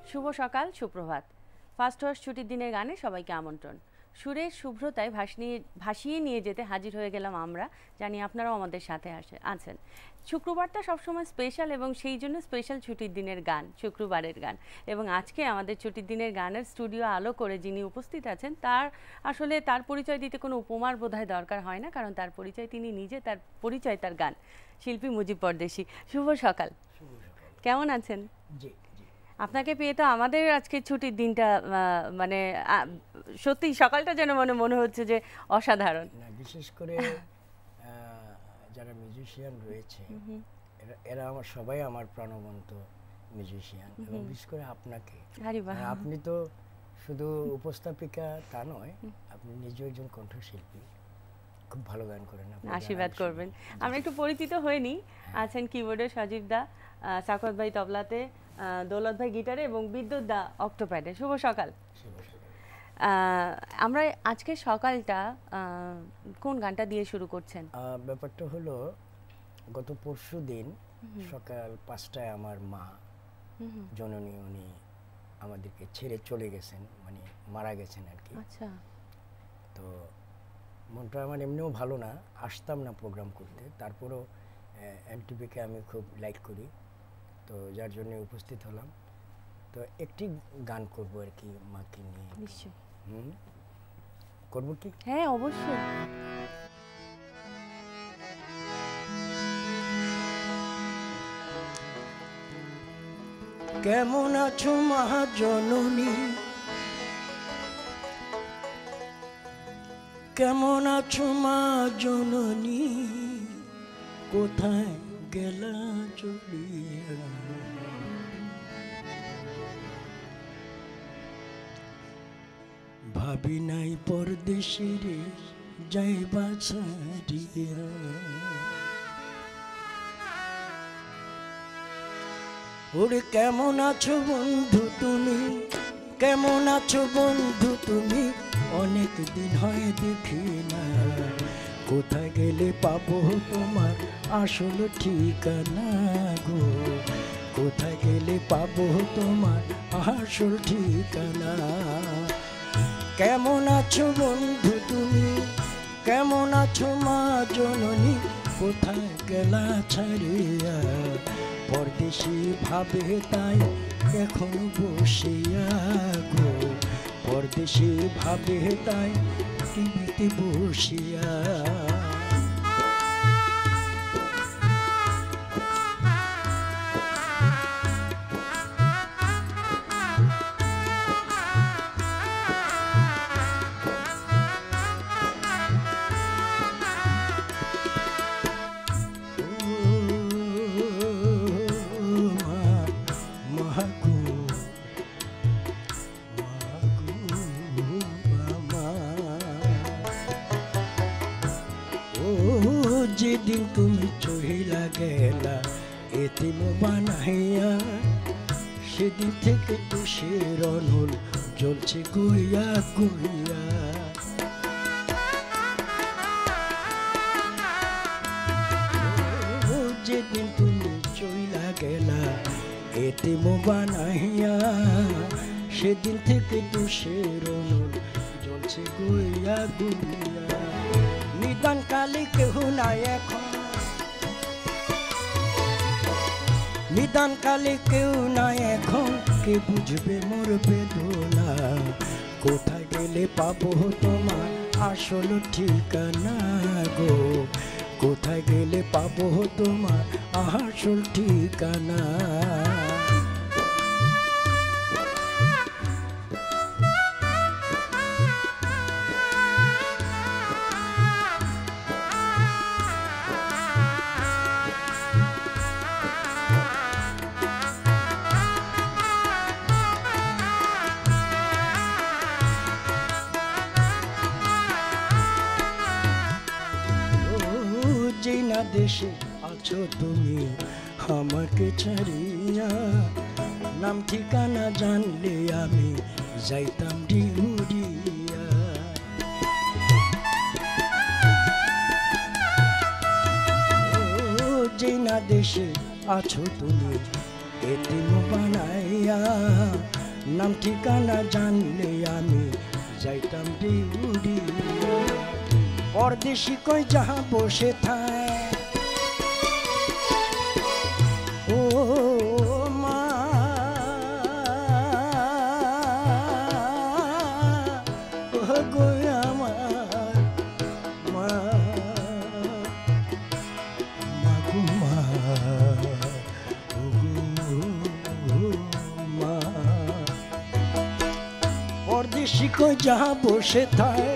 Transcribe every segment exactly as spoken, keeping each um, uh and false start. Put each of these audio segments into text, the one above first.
শুভ সকাল, সুপ্রভাত। First horse ছুটির দিনের গানে সবাইকে আমন্ত্রণ। সুরের শুভ্রতায় ভাসিয়ে ভাসিয়ে নিয়ে যেতে হাজির হয়ে গেলাম আমরা, জানি আপনারাও আমাদের সাথে আসে আছেন। শুক্রবারটা সবসময় স্পেশাল এবং সেই জন্য স্পেশাল ছুটির দিনের গান, শুক্রবারের গান। এবং আজকে আমাদের ছুটির দিনের গানের স্টুডিও আলো করে যিনি উপস্থিত আছেন, তার আসলে তার পরিচয় দিতে কোনো উপমার বোধহয় দরকার হয় না, কারণ তার পরিচয় তিনি নিজে, তার পরিচয় তার গান। শিল্পী মুজিব পরদেশী, শুভ সকাল। কেমন আছেন? জি, আপনাকে পেয়ে তো আমাদের আজকে ছুটির দিনটা মানে সত্যি সকালটা যেন মনে মনে হচ্ছে যে অসাধারণ। বিশেষ করে যারা মিউজিশিয়ান রয়েছে এরা আমার সবাই আমার প্রাণবন্ত মিউজিশিয়ান, এবং বিশেষ করে আপনাকে, আপনি তো শুধু উপস্থাপিকা তা নয়, আপনি নিজেও একজন কণ্ঠশিল্পী, খুব ভালো গান করেন। আশীর্বাদ করবেন। আমরা একটু পরিচিত হইনি। আছেন কিবোর্ডে সজীব দা, সাকত ভাই তবলাতে, দৌলত ভাই গিটারে এবং বিদ্যুৎ দা অক্টোপ্যাডে। শুভ সকাল। আমরা আজকে সকালটা কোন গানটা দিয়ে শুরু করছেন? ব্যাপারটা হলো, গত পরশু দিন সকাল পাঁচটায় আমার মা জননী, উনি আমাদেরকে ছেড়ে চলে গেছেন, মানে মারা গেছেন আর কি। আচ্ছা। তো মনটা আমার এমনিও ভালো না, আসতাম না প্রোগ্রাম করতে, তারপরও এমটিভিকে আমি খুব লাইক করি, তো যার জন্য উপস্থিত হলাম। তো একটি গান করব আর কি মাকে নিয়ে। নিশ্চয়ই। হুম, করব কি? হ্যাঁ, অবশ্যই। কেমন আছো মা জননী, কেমন আছো মা জননী, কোথায় গেলা চলিয়া, ভাবি নাই পরদেশে রে যাইবা ছাড়িয়া, ওরে কেমন আছো বন্ধু তুমি, কেমন আছো বন্ধু তুমি, অনেক দিন হয় দেখি না, কোথায় গেলে পাবো তোমার আসল ঠিকানা গো, কোথায় গেলে পাবো তোমার আসল ঠিকানা, কেমন আছো বন্ধু তুমি, কেমন আছো মা জননী, কোথায় গেলা ছাড়িয়া, পরদেশি ভাবে তাই এখন বসিয়া গো, পরদেশি ভাবে তাই টিভিতে বসিয়া, যেদিন তুমি চহিলা গেলা এতিম বানাইয়া, সেদিন থেকে তুষের অনল জ্বলছে গইয়া গইয়া, যেদিন তুমি চহিলা গেলা এতিম বানাইয়া, সেদিন থেকে তুষের অনল জ্বলছে গইয়া গইয়া, নিদান কালে কেহ নাই এখন, নিদান কালে কেউ নাই এখন, কে বুঝবে মোর বেদনা, কোথায় গেলে পাবো তোমার আসল ঠিকানা গো, কোথায় গেলে পাবো তোমার আসল ঠিকানা, দেশে আছো তুমি আমাকে ছাড়িয়া, নাম ঠিকানা জানলে আমি যাইতাম ডিউরিয়া, ও যে না দেশে আছো তুমি এতিম বানাইয়া নাম ঠিকানা জানলে আমি যাইতাম ডিউডি পরদেশি কই যাহা বসে থায় ও মা ও গো আমার মা মা গো মা ও গো মা পরদেশি কই যাহা বসে থায়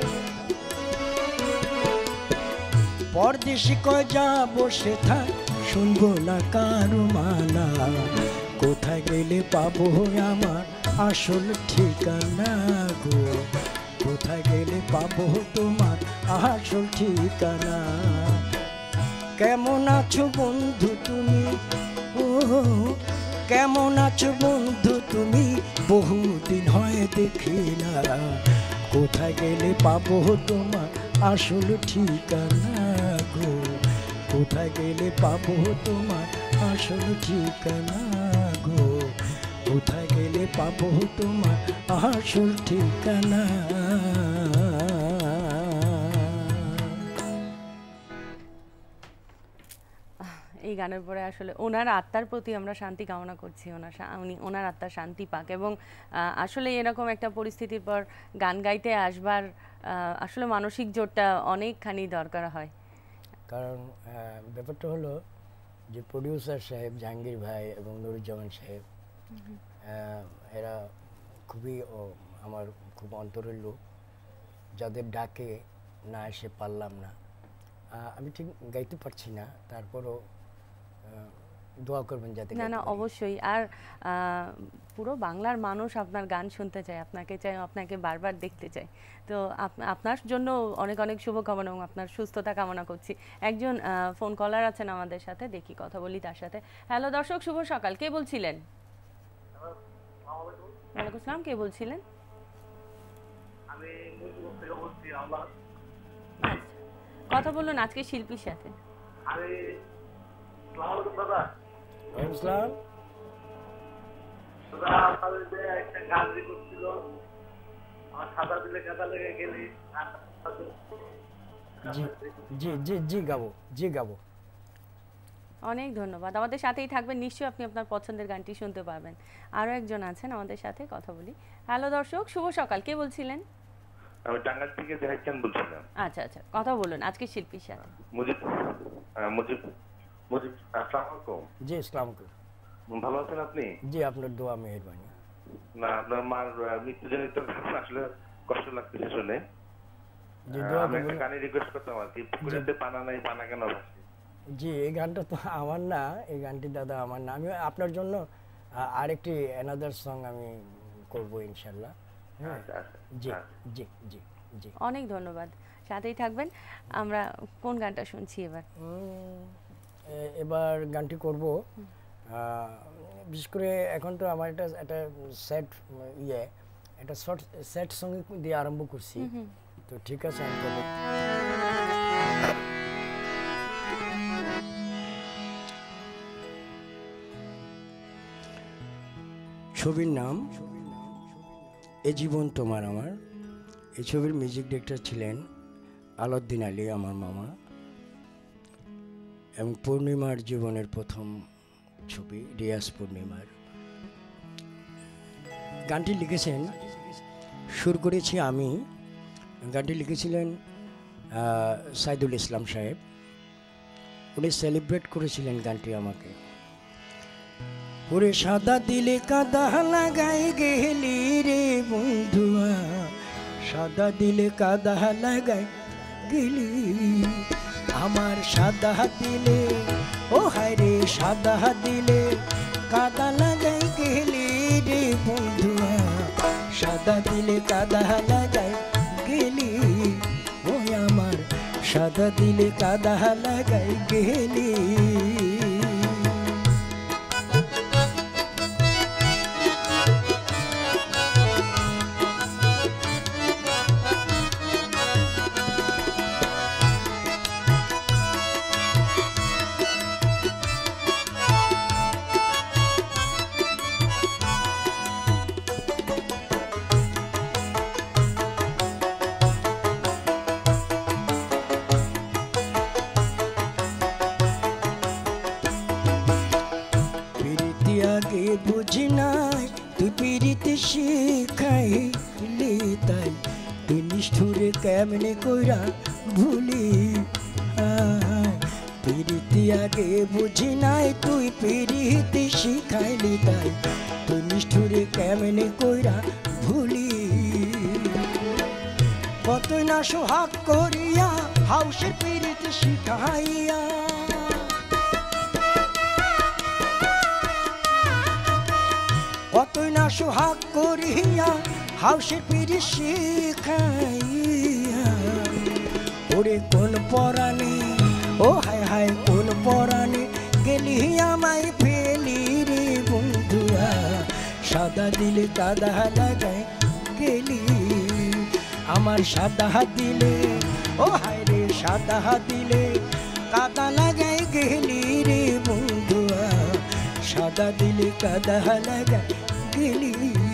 পরদেশি কই যাহা বসে থায় শুনবো না কারো মানা কোথায় গেলে পাবো আমার আসল ঠিকানা গো কোথায় গেলে পাবো তোমার আসল ঠিকানা কেমন আছো বন্ধু তুমি ও কেমন আছো বন্ধু তুমি বহুদিন হয় দেখি না কোথায় গেলে পাবো তোমার আসল ঠিকানা গো কোথায় গেলে পাবো তোমার আসল ঠিকানা গো কোথায় গেলে পাবো তোমার আসল ঠিকানা এই গানের পরে আসলে ওনার আত্মার প্রতি আমরা শান্তি কামনা করছি ওনার উনি ওনার আত্মার শান্তি পাক এবং আসলে এরকম একটা পরিস্থিতির পর গান গাইতে আসবার আসলে মানসিক জোরটা অনেকখানি দরকার হয় কারণ ব্যাপারটা হলো যে প্রডিউসার সাহেব জাহাঙ্গীর ভাই এবং নুরুজ্জামান সাহেব এরা খুবই আমার খুব অন্তরের লোক যাদের ডাকে না এসে পারলাম না আমি ঠিক গাইতে পারছি না তারপরও দোয়া করবেন যাতে না না অবশ্যই আর পুরো বাংলার মানুষ আপনার গান শুনতে চায় আপনাকে চাই আপনাকে বারবার দেখতে চায় তো আপনার জন্য অনেক অনেক শুভকামনা এবং আপনার সুস্থতা কামনা করছি একজন ফোন কলার আছেন আমাদের সাথে দেখি কথা বলি তার সাথে হ্যালো দর্শক শুভ সকাল কে বলছিলেন ওয়ালাইকুম আসসালাম কে বলছিলেন আমি মুজিবুর থেকে বলছি আল্লাহ কথা বলুন আজকে শিল্পীর সাথে আমি আসসালামু দাদা আসসালাম দাদা আমাদের যে একটা গান রেকর্ড ছিল আমার সাদা দিলে কাদা লেগে গেলি জি জি জি জি গাবো জি গাবো অনেক ধন্যবাদ আমাদের সাথেই থাকবেন নিশ্চয়ই আপনি আপনার পছন্দের গানটি শুনতে পাবেন আরো একজন আছেন আমাদের সাথে কথা বলি হ্যালো দর্শক শুভ সকাল কে বলছিলেন আমি টাঙ্গাইল থেকে জাহিদ খান বলছিলাম আচ্ছা আচ্ছা কথা বলুন আজকে শিল্পীর সাথে মুজিব মুজিব মুজিব আসসালামু আলাইকুম জি আসসালামু আলাইকুম ভালো আছেন আপনি জি আপনার দোয়া মেহেরবানি না আপনার মার মৃত্যুজনিত আসলে কষ্ট লাগতেছে শুনে জি দোয়া আমি একটা গানের রিকোয়েস্ট করতাম আর কি পুকুরেতে পানা নাই পানা কেন ভাসে জি এই গানটা তো আমার না এই গানটি দাদা আমার না আমি আপনার জন্য আরেকটি অ্যানাদার সং আমি করব ইনশাআল্লাহ হ্যাঁ জি জি জি জি অনেক ধন্যবাদ সাথেই থাকবেন আমরা কোন গানটা শুনছি এবার এবার গানটি করব বিশেষ করে এখন তো আমার একটা একটা সেট ইয়ে একটা শর্ট সেট সং দিয়ে আরম্ভ করছি তো ঠিক আছে আমি করব ছবির নাম এ জীবন তোমার আমার এই ছবির মিউজিক ডিরেক্টর ছিলেন আলাউদ্দিন আলী আমার মামা এবং পূর্ণিমার জীবনের প্রথম ছবি রিয়াজ পূর্ণিমার গানটি লিখেছেন সুর করেছি আমি গানটি লিখেছিলেন সাইদুল ইসলাম সাহেব উনি সেলিব্রেট করেছিলেন গানটি আমাকে ওরে সাদা দিলে কাদা লাগাই গেলি রে বন্ধুয়া সাদা দিলে কাদা লাগাই গেলি আমার সাদা দিলে ও হায় রে সাদা দিলে কাদা লাগাই গেলি রে বন্ধুয়া সাদা দিলে কাদা লাগাই গেলি ও আমার সাদা দিলে কাদা লাগাই গেলি কেমনে কইরা ভুলি পিরিতি আগে বুঝি নাই তুই পিরিতি শিখাইলি তাই তুই নিষ্ঠুরে কেমনে কইরা ভুলি কতই না সোহাগ করিয়া হাউসের পিরিতি শিখাইয়া কতই না সোহাগ করিয়া হাউসের পিরিতি শিখাইয়া ওরে কোন পরাণে ও হায় হায় কোন পরাণে গেলি আমায় ফেলি রে বন্ধুয়া সাদা দিলে কাদা লাগায় গেলি আমার সাদা দিলে ও হায় রে সাদা দিলে কাদা লাগায় গেলি রে বন্ধুয়া সাদা দিলে কাদা লাগায় গেলি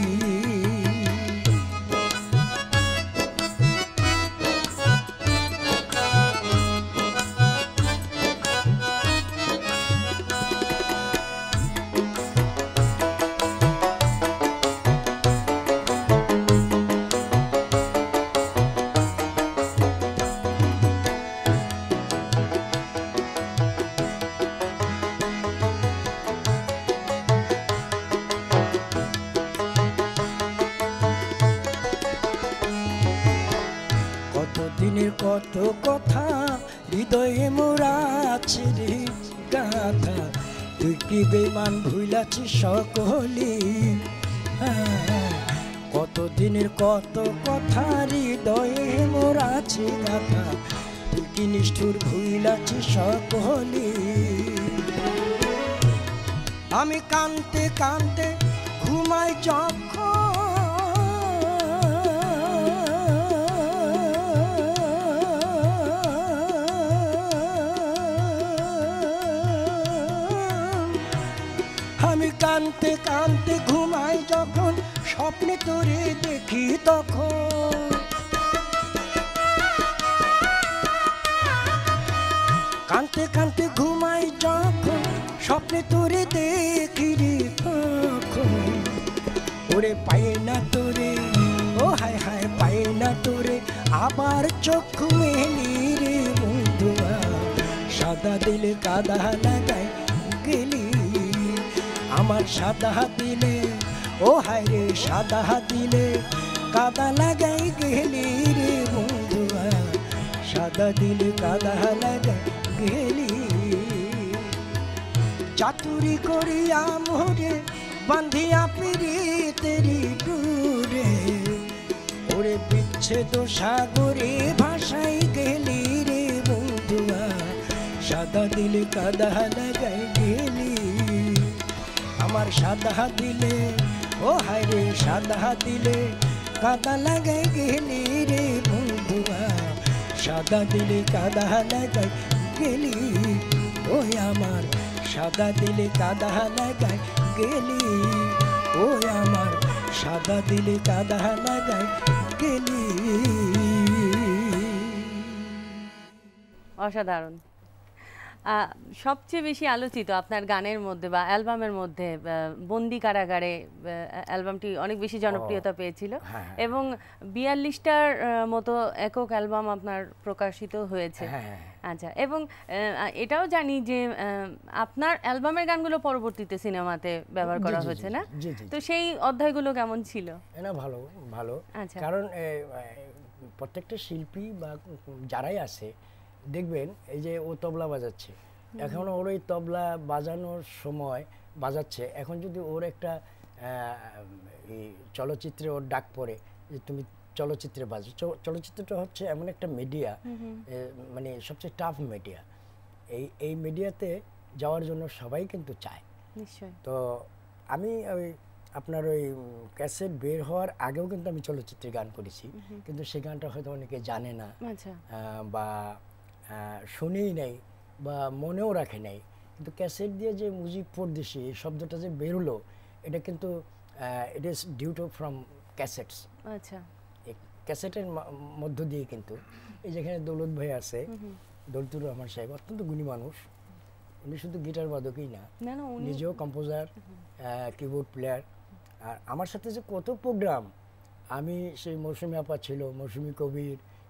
দিনের কত কথা হৃদয়ে মোরা আছে রে গাথা তুই কি বেমান ভুলাছিস সকলি কত দিনের কত কথা হৃদয়ে মোরা আছে গাথা তুই কি নিষ্ঠুর ভুলাছিস সকলি আমি কানতে কানতে ঘুমাই যখন আমি কানতে কানতে ঘুমাই যখন স্বপ্নে তোরে দেখি তখন কানতে কানতে ঘুমাই যখন স্বপ্নে তোরে দেখি রে তখন ওরে পাই না তোরে ও হায় হায় পাই না তোরে আবার চক্ষু মেলি রে বন্ধুয়া সাদা দিলে কাদা লাগায় গেলি আমার সাদা দিলে ও হায় রে সাদা দিলে কাদা লাগাই গেলি রে বন্ধুয়া সাদা দিলে কাদা লাগাই গেলি চাতুরি করিয়া মোরে বান্ধিয়া পিরিতেরি ডুরে ওরে বিচ্ছেদ সাগরে ভাসাই গেলি রে বন্ধুয়া সাদা দিলে কাদা লাগাই গেলি আমার সাদা দিলে ও হায় রে সাদা দিলে কাদা লাগাই গেলি রে বন্ধুয়া সাদা দিলে কাদা লাগাই গেলি ওই আমার সাদা দিলে কাদা লাগাই গেলি ওই আমার সাদা দিলে কাদা লাগাই গেলি অসাধারণ সবচেয়ে বেশি আলোচিত আপনার গানের মধ্যে বা অ্যালবামের মধ্যে বন্দি কারাগারে অ্যালবামটি অনেক বেশি জনপ্রিয়তা পেয়েছিল এবং বিয়াল্লিশটার মতো একক অ্যালবাম আপনার প্রকাশিত হয়েছে আচ্ছা এবং এটাও জানি যে আপনার অ্যালবামের গানগুলো পরবর্তীতে সিনেমাতে ব্যবহার করা হয়েছে না তো সেই অধ্যায়গুলো কেমন ছিল না ভালো ভালো কারণ প্রত্যেকটা শিল্পী বা যারাই আছে দেখবেন এই যে ও তবলা বাজাচ্ছে এখন ওর ওই তবলা বাজানোর সময় বাজাচ্ছে এখন যদি ওর একটা এই চলচ্চিত্রে ওর ডাক পড়ে যে তুমি চলচ্চিত্রে বাজো চলচ্চিত্রটা হচ্ছে এমন একটা মিডিয়া মানে সবচেয়ে টাফ মিডিয়া এই এই মিডিয়াতে যাওয়ার জন্য সবাই কিন্তু চায় নিশ্চয়ই তো আমি ওই আপনার ওই ক্যাসেট বের হওয়ার আগেও কিন্তু আমি চলচ্চিত্রে গান করেছি কিন্তু সেই গানটা হয়তো অনেকে জানে না বা শুনেই নাই বা মনেও রাখে নাই কিন্তু ক্যাসেট দিয়ে যে মুজিব পরদেশি এই শব্দটা যে বেরোলো এটা কিন্তু it is due to from cassettes আচ্ছা এই ক্যাসেটের মধ্য দিয়ে কিন্তু এই যেখানে দৌলত ভাই আছে দৌলতুর রহমান সাহেব অত্যন্ত গুণী মানুষ উনি শুধু গিটার বাদকই না নিজেও কম্পোজার কিবোর্ড প্লেয়ার আর আমার সাথে যে কত প্রোগ্রাম আমি সেই মৌসুমি আপা ছিল মৌসুমি কবির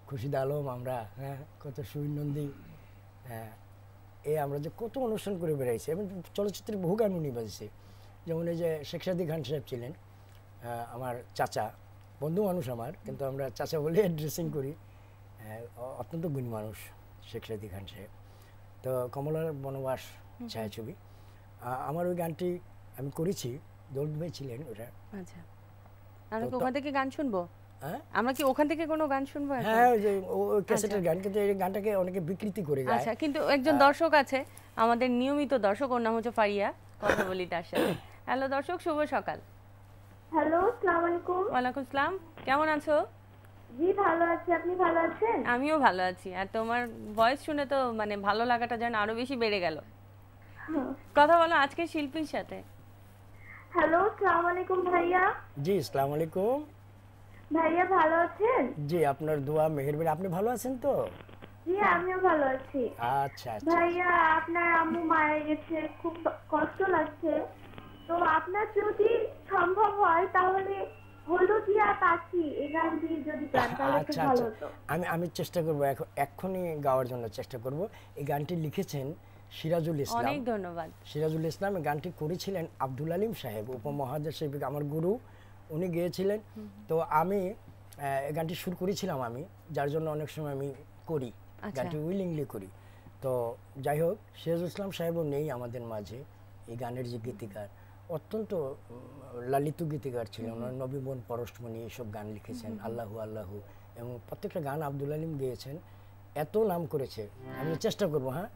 খুশিদ আলম আমরা, হ্যাঁ কত সুইনন্দী, হ্যাঁ এই আমরা যে কত অনুষ্ঠান করে বেড়াইছি এবং চলচ্চিত্রের বহু গান উনি বাজছে। যেমন এই যে শেখ সাদী খান সাহেব ছিলেন আমার চাচা, বন্ধু মানুষ আমার, কিন্তু আমরা চাচা বলে ড্রেসিং করি, অত্যন্ত গুণী মানুষ শেখ সাদী খান সাহেব। তো কমলার বনবাস ছায়াছবি, আমার ওই গানটি আমি করেছি, দৌলত ভাই ছিলেন ওটা। আচ্ছা, আমরা কি ওখান থেকে গান শুনবো? হ্যাঁ, আমরা কি ওখান থেকে কোনো গান শুনবো? হ্যাঁ, ওই যে ওই ক্যাসেটের গান, কিন্তু এই গানটাকে অনেকে বিকৃতি করে গায়। আচ্ছা, কিন্তু একজন দর্শক আছে আমাদের নিয়মিত দর্শক, ওর নাম হচ্ছে ফারিয়া, কথা বলি তার সাথে। হ্যালো দর্শক, শুভ সকাল। হ্যালো, আসসালামু আলাইকুম। ওয়ালাইকুম আসসালাম, কেমন আছো? জি ভালো আছি, আপনি ভালো আছেন? আমিও ভালো আছি, আর তোমার ভয়েস শুনে তো মানে ভালো লাগাটা যেন আরো বেশি বেড়ে গেল। কথা বলো আজকে শিল্পীর সাথে। হ্যালো, আসসালামু আলাইকুম ভাইয়া। জি আসসালামু আলাইকুম ভাইয়া, ভালো আছেন? জি, আপনার দোয়া মেহেরবানি। আপনি ভালো আছেন তো? জি আমিও ভালো আছি। আচ্ছা আচ্ছা। ভাইয়া, আপনার আম্মু মারা গেছে, খুব কষ্ট লাগছে, তো আপনার যদি সম্ভব হয় তাহলে হলুদিয়া পাখি এই গানটি যদি গান তাহলে একটু ভালো হতো। আমি আমি চেষ্টা করব, এখনই গাওয়ার জন্য চেষ্টা করব। এই গানটি লিখেছেন সিরাজুল ইসলাম। অনেক ধন্যবাদ। সিরাজুল ইসলাম। এই গানটি করেছিলেন আব্দুল আলিম সাহেব, উপমহাদেশ শিল্পী, আমার গুরু, উনি গেয়েছিলেন। তো আমি এই গানটি সুর করেছিলাম আমি, যার জন্য অনেক সময় আমি করি গানটি, উইলিংলি করি। তো যাই হোক, সিরাজুল ইসলাম সাহেবও নেই আমাদের মাঝে। এই গানের যে গীতিকার, অত্যন্ত লালিত গীতিকার ছিলেন, ওনার নবী বন পরশমণি এসব গান লিখেছেন, আল্লাহু আল্লাহু, এবং প্রত্যেকটা গান আব্দুল আলিম গেয়েছেন, এত নাম করেছে। আমি চেষ্টা করবো। হ্যাঁ,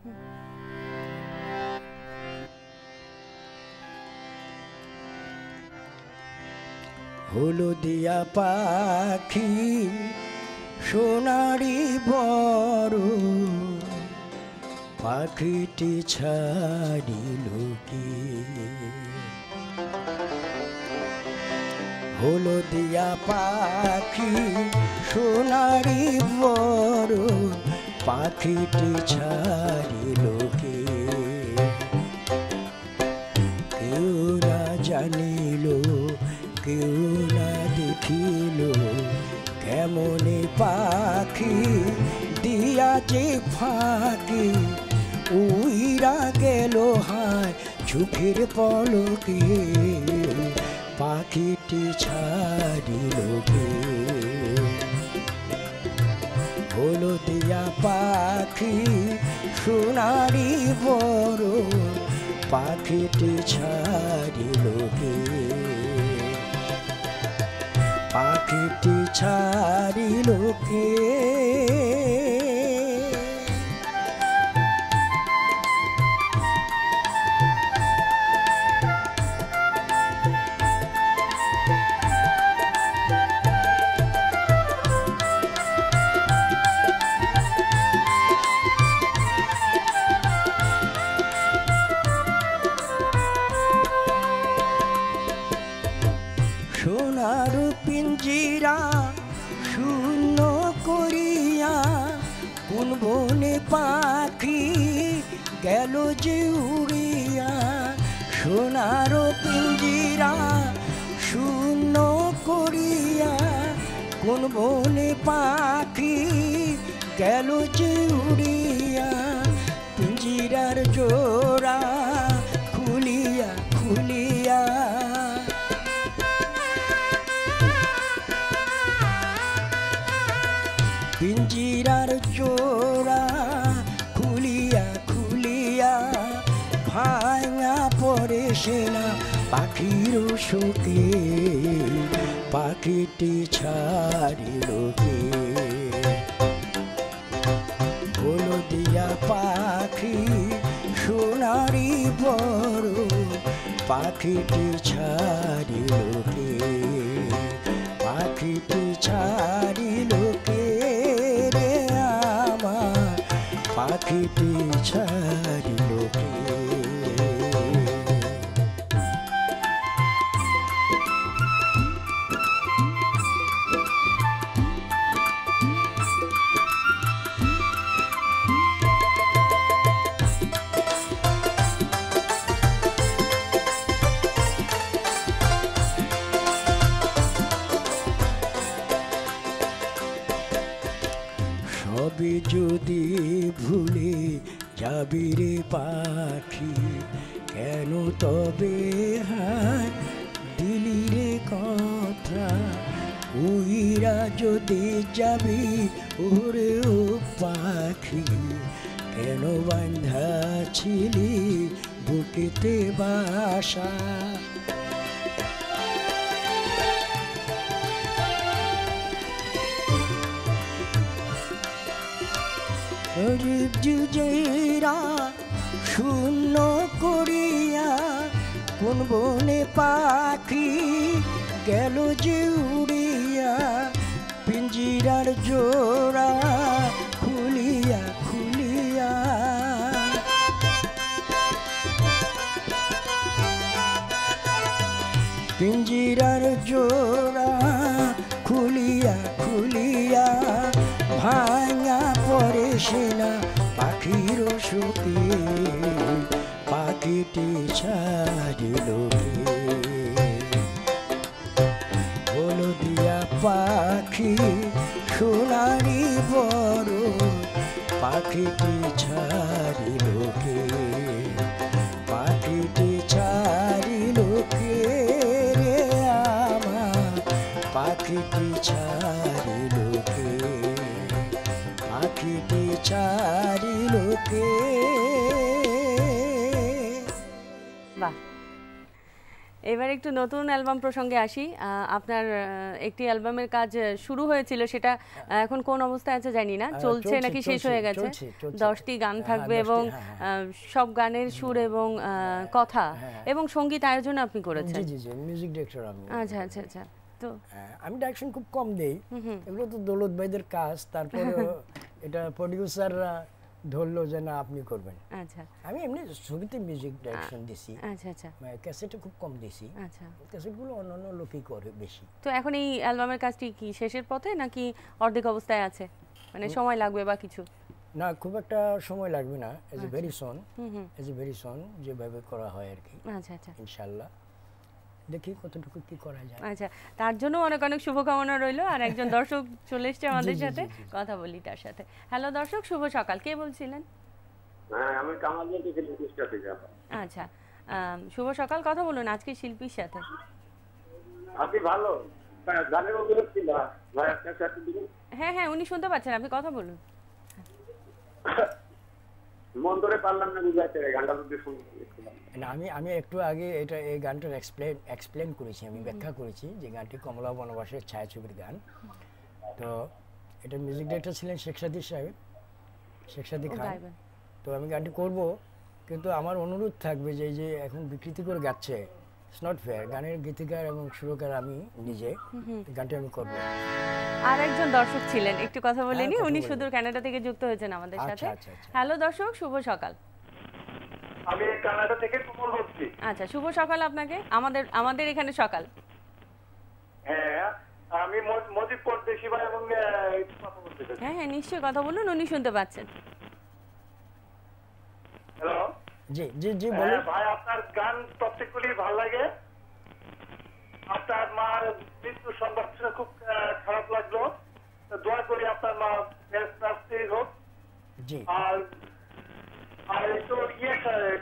হলুদিয়া পাখি সোনারি বড়, পাখিটি ছাড়িল কি, হলুদিয়া পাখি সোনারি বড়, পাখিটি ছাড়িল কি, কেউ না জানিল কেউ না দেখিল, কেমনে পাখি দিয়া যে ফাঁকি, উইরা গেল হায় চোখের পলকে, পাখিটি ছাড়িল কে, হলুদিয়া পাখি সোনারি বড়, পাখিটি ছাড়িল কে, পাখিটি ছাড়িল কে। সোনার পিঞ্জিরা শূন্য করিয়া, কোন বনে পাখি গেল যে উড়িয়া, সোনার পিঞ্জিরা শূন্য করিয়া, কোন বনে পাখি গেল যে উড়িয়া, পিঞ্জিরার জোড়া খুলিয়া খুলিয়া, পিঞ্জিরার জোড়া খুলিয়া খুলিয়া, ভাঙা পড়ে সেনা পাখির শোকে, পাখিটি ছাড়িল কে, হলুদিয়া পাখি সোনারি বড়, পাখিটি ছাড়িল কে, পাখিটি ছাড়িল কে রে আমার, পাখিটি ছাড়িল কে। কেন তবে হায় দিলি রে কথা উইরা যদি যাবি ওরে ও পাখি কেন বাঁধা ছিলি বুকেতে বাসা জুজেরা শূন্য করিয়া কোন বনে পাখি গেল যে উড়িয়া পিঞ্জিরার জোড়া খুলিয়া খুলিয়া পিঞ্জিরার জোড়া খুলিয়া খুলিয়া ভাঙা পরে সেনা পাখির শোকে পাখিটি ছাড়িল হলদিয়া পাখি সোনারি বড় পাখিটি ছাড়িল কে পাখিটি ছাড়িল কে রে আমার পাখিটি ছাড়িল কে পাখিটি ছাড়িল কে বাহ এবার একটু নতুন অ্যালবাম প্রসঙ্গে আসি আপনার একটি অ্যালবামের কাজ শুরু হয়েছিল সেটা এখন কোন অবস্থায় আছে জানি না চলছে নাকি শেষ হয়ে গেছে দশটি গান থাকবে এবং সব গানের সুর এবং কথা এবং সঙ্গীত আয়োজন আপনি করেছেন জি জি মিউজিক ডাইরেক্টর আমি আচ্ছা আচ্ছা আচ্ছা তো আমি ডাইরেকশন খুব কম দেই এগুলো তো দৌলত ভাইদের কাজ তারপরে এটা প্রোডিউসাররা ধরলো যে না আপনি করবেন আচ্ছা আমি এমনি ছবিতে মিউজিক ডাইরেকশন দিছি আচ্ছা আচ্ছা মানে ক্যাসেটে খুব কম দিছি আচ্ছা ক্যাসেটগুলো অন্যান্য লোকই করে বেশি তো এখন এই অ্যালবামের কাজটি কি শেষের পথে নাকি অর্ধেক অবস্থায় আছে মানে সময় লাগবে বা কিছু না খুব একটা সময় লাগবে না as a very soon as a very soon যেভাবে করা হয় আর কি আচ্ছা আচ্ছা ইনশাআল্লাহ দেখি কতটুকু কি করা যায় আচ্ছা তার জন্য অনেক অনেক শুভকামনা রইলো আর একজন দর্শক চলে এসেছে আমাদের সাথে কথা বলি তার সাথে হ্যালো দর্শক শুভ সকাল কে বলছিলেন হ্যাঁ আমি কামাল বলছি শিল্পীর সাথে যাব আচ্ছা শুভ সকাল কথা বলুন আজকে শিল্পীর সাথে আপনি ভালো গানের অনুরোধ ছিল ভাই আপনার সাথে দিবেন হ্যাঁ হ্যাঁ উনি শুনতে পাচ্ছেন আপনি কথা বলুন মন ধরে পারলাম না বুঝাইতে গানটা যদি শুনতে না আমি আমি একটু আগে এটা এই গানটার এক্সপ্লেন এক্সপ্লেন করেছি আমি ব্যাখ্যা করেছি যে গানটি কমলা বনবাসের ছায়াছবির গান তো এটা মিউজিক ডাইরেক্টর ছিলেন শেখ সাদী সাহেব শেখ সাদী খান তো আমি গানটি করব কিন্তু আমার অনুরোধ থাকবে যে এই যে এখন বিকৃতি করে গাচ্ছে ইটস নট ফেয়ার গানের গীতিকার এবং সুরকার আমি নিজে গানটি আমি করব আর একজন দর্শক ছিলেন একটু কথা বলেনি উনি সুদূর কানাডা থেকে যুক্ত হয়েছেন আমাদের সাথে হ্যালো দর্শক শুভ সকাল আমি কানাডা থেকে কমল বলছি আচ্ছা শুভ সকাল আপনাকে আমাদের আমাদের এখানে সকাল হ্যাঁ আমি মজিদ পরদেশি ভাই এবং কথা বলতে চাই হ্যাঁ হ্যাঁ নিশ্চয়ই কথা বলুন উনি শুনতে পাচ্ছেন হ্যালো জি জি জি বলুন ভাই আপনার গান প্রত্যেকগুলি ভালো লাগে আপনার মার মৃত্যু সংবাদ শুনে খুব খারাপ লাগলো দোয়া করি আপনার মা বেস্ট হোক জি আর আর একটু ইয়ে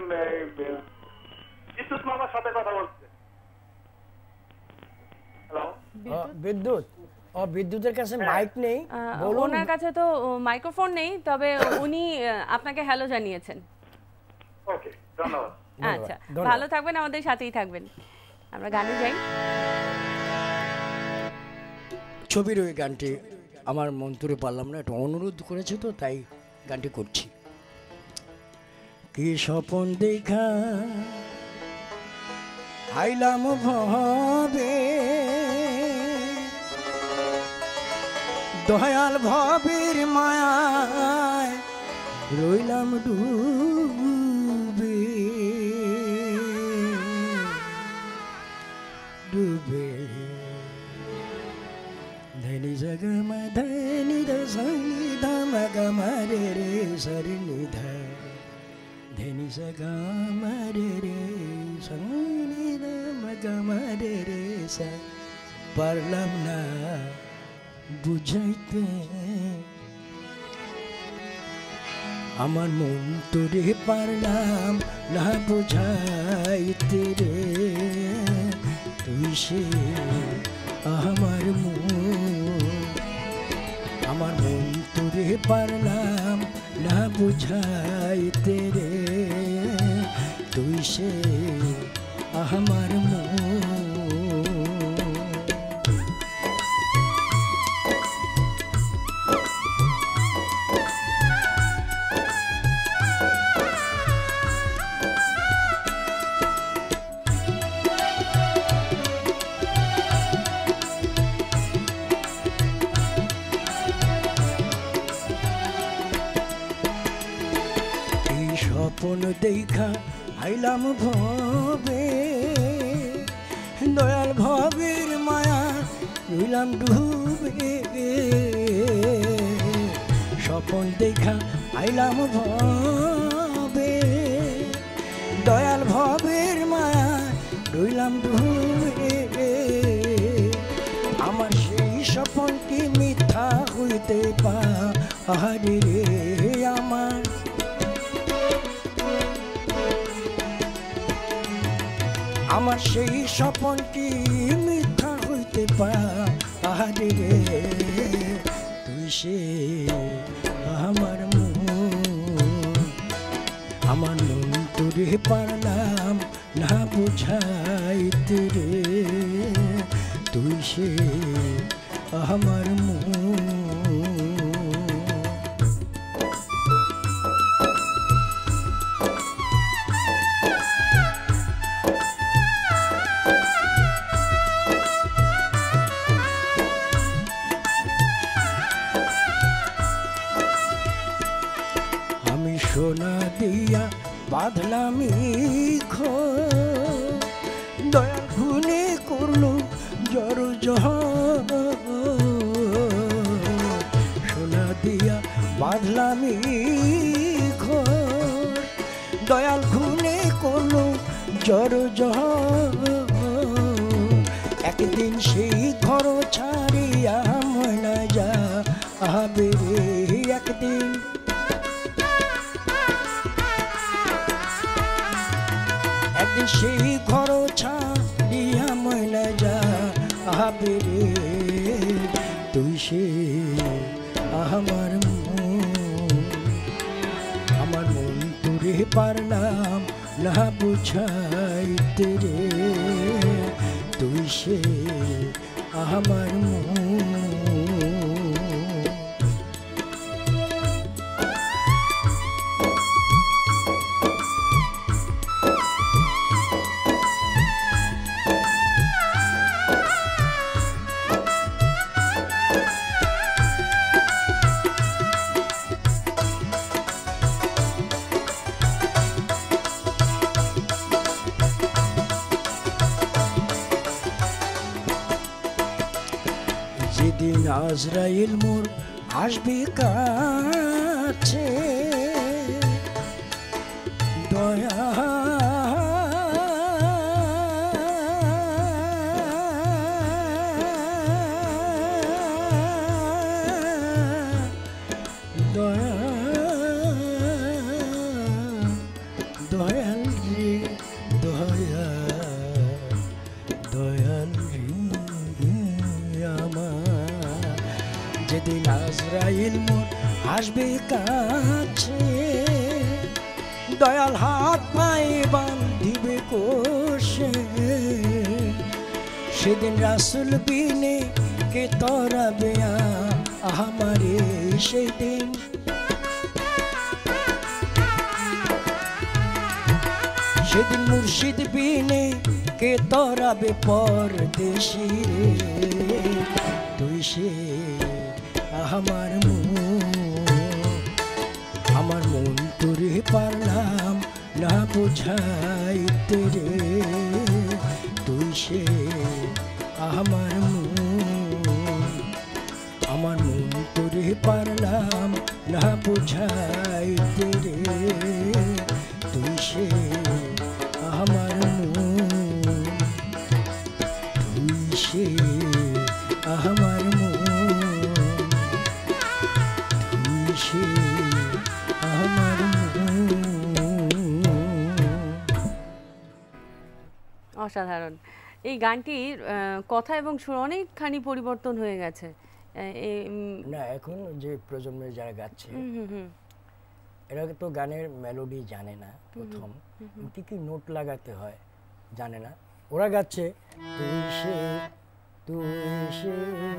বিদ্যুৎ মামার সাথে কথা বলছে হ্যালো বিদ্যুৎ ও বিদ্যুতের কাছে মাইক নেই ওনার কাছে তো মাইক্রোফোন নেই তবে উনি আপনাকে হ্যালো জানিয়েছেন ওকে ধন্যবাদ আচ্ছা ভালো থাকবেন আমাদের সাথেই থাকবেন আমরা গানে যাই ছবির ওই গানটি আমার মন তুলে পারলাম না একটু অনুরোধ করেছে তো তাই গানটি করছি কি স্বপন দেখা আইলাম ভবে দয়াল ভবের মায়ায় রইলাম ডুবে ডুবে ধনি জগম ধনি দসনি ধম গম রে রে সরি নিধ ধনি সগম রে রে সনি ধম গম রে রে স পারলাম না বুঝাইতে আমার মন তোরে পারলাম না বুঝাই সে আমার মন আমার মন তোরে পারলাম না বুঝাইতে রে তুই সে আমার মন স্বপ্ন দেখা আইলাম ভবে দয়াল ভবের মায়া রইলাম ডুবে স্বপ্ন দেখা আইলাম ভবে দয়াল ভবের মায়া রইলাম ডুবে আমার সেই স্বপ্নটি মিথ্যা হইতে পারে রে আমার আমার সেই স্বপ্নটি মিথ্যা হইতে পারে রে তুই সে আমার মন আমার মন তোরে পারলাম না বুঝাইতে রে তুই সে আমার মন সোনা দিয়া বাঁধলাম খো দয়াল খুনে করলো জর জহ সোনা দিয়া বাঁধলাম খো দয়াল খুনে করলো জর জহ একদিন সেই ঘর ছাড়িয়া ময়না যা আবে রে একদিন একদিন সেই ঘর ছাড়িয়া ময়না যা আবে রে তুই সে আমার মন আমার মন তোরে পারলাম না বুঝাইতে রে তুই সে আমার মন যেদিন আজরাইল মোর আসবে কাছে দয়া দয়া দয়াল রে দয়া দয়াল রে যেদিন আজরাইল মোর আসবে কাছে দয়াল হাত পায়ে বান্ধিবে কোষে সেদিন রাসূল বিনে কে তরাবে আমারে সেদিন সেদিন মুর্শিদ বিনে কে তরাবে পরদেশী রে তুই সে আমার মন আমার মন তোরে পারলাম না বুঝাইতে রে তুই সে আমার মন আমার মন তোরে পারলাম না বুঝাইতে রে তুই সে আমার মন তুই সে আমার মন তুই সে আমার মন অসাধারণ। এই গানটির কথা এবং সুর অনেকখানি পরিবর্তন হয়ে গেছে না। এখন যে প্রজন্মের যারা গাচ্ছে এরা তো গানের মেলোডি জানে না, প্রথম কি কি নোট লাগাতে হয় জানে না। ওরা গাচ্ছে তুই সে তুই সে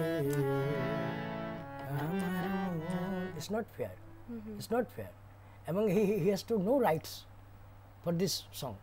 it's not fair, it's not fair. এবং he he has to no rights for this song.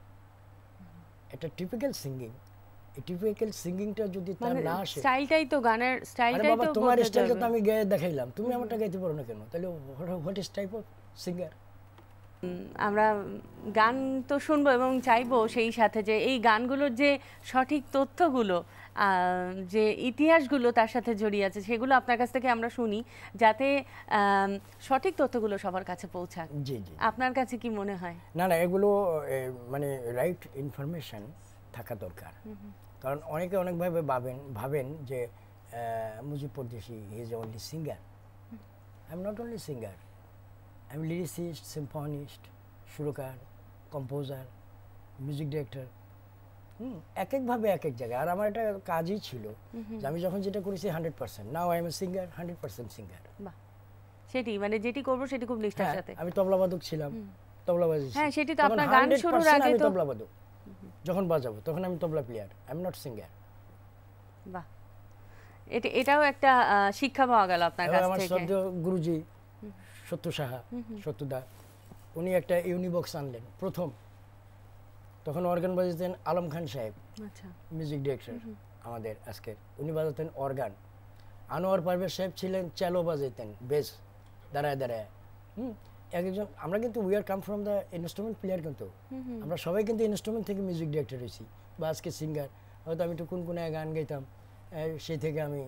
এটা টিপিক্যাল সিঙ্গিং, এই টিপিক্যাল সিঙ্গিংটা যদি তার না আসে, স্টাইলটাই তো গানের স্টাইলটাই তো তোমার স্টাইলটা তো আমি গায়ে দেখাইলাম, তুমি আমারটা গাইতে পারো না কেন? তাহলে what is type of singer? আমরা গান তো শুনবো এবং চাইবো সেই সাথে যে এই গানগুলোর যে সঠিক তথ্যগুলো, যে ইতিহাসগুলো তার সাথে জড়িয়ে আছে, সেগুলো আপনার কাছ থেকে আমরা শুনি, যাতে সঠিক তথ্যগুলো সবার কাছে পৌঁছাক। জি জি। আপনার কাছে কি মনে হয়? না না, এগুলো মানে রাইট ইনফরমেশন থাকা দরকার। কারণ অনেকে অনেকভাবে ভাবেন ভাবেন যে Mujib Pardeshi he is only singer. I am not only singer, I am lyricist, symphonist, সুরকার, কম্পোজার, মিউজিক ডিরেক্টর। হুম, এক একভাবে এক এক জায়গায়। আর আমার একটা কাজই ছিল যে আমি যখন যেটা করেছি hundred percent, now I am a singer, hundred percent singer. বাহ, সেটি মানে যেটি করবো সেটি খুব নিষ্ঠার সাথে। আমি তবলাবাদক ছিলাম, তবলা বাজিয়েছি। হ্যাঁ, সেটি তো আপনার গান শুরুর আগে তো তবলাবাদক। যখন বাজাবো তখন আমি tabla player, I am not singer. বাহ, এটা এটাও একটা শিক্ষা পাওয়া গেল আপনার কাছ থেকে। আমার শ্রদ্ধেয় গুরুজি সত্য সাহা, সত্যদা, উনি একটা ইউনিবক্স আনলেন প্রথম। তখন অর্গান বাজাতেন আলম খান সাহেব, আচ্ছা, মিউজিক ডিরেক্টর আমাদের আজকের। উনি বাজাতেন অর্গান। আনোয়ার পারভেজ সাহেব ছিলেন চেলো বাজাতেন, বেস দাঁড়ায় দাঁড়ায়। হুম, এক একজন। আমরা কিন্তু we are come from the instrument player, কিন্তু আমরা সবাই কিন্তু ইনস্ট্রুমেন্ট থেকে মিউজিক ডিরেক্টর হয়েছি বা আজকে সিঙ্গার। হয়তো আমি একটু কোন কোন গান গাইতাম, সেই থেকে আমি,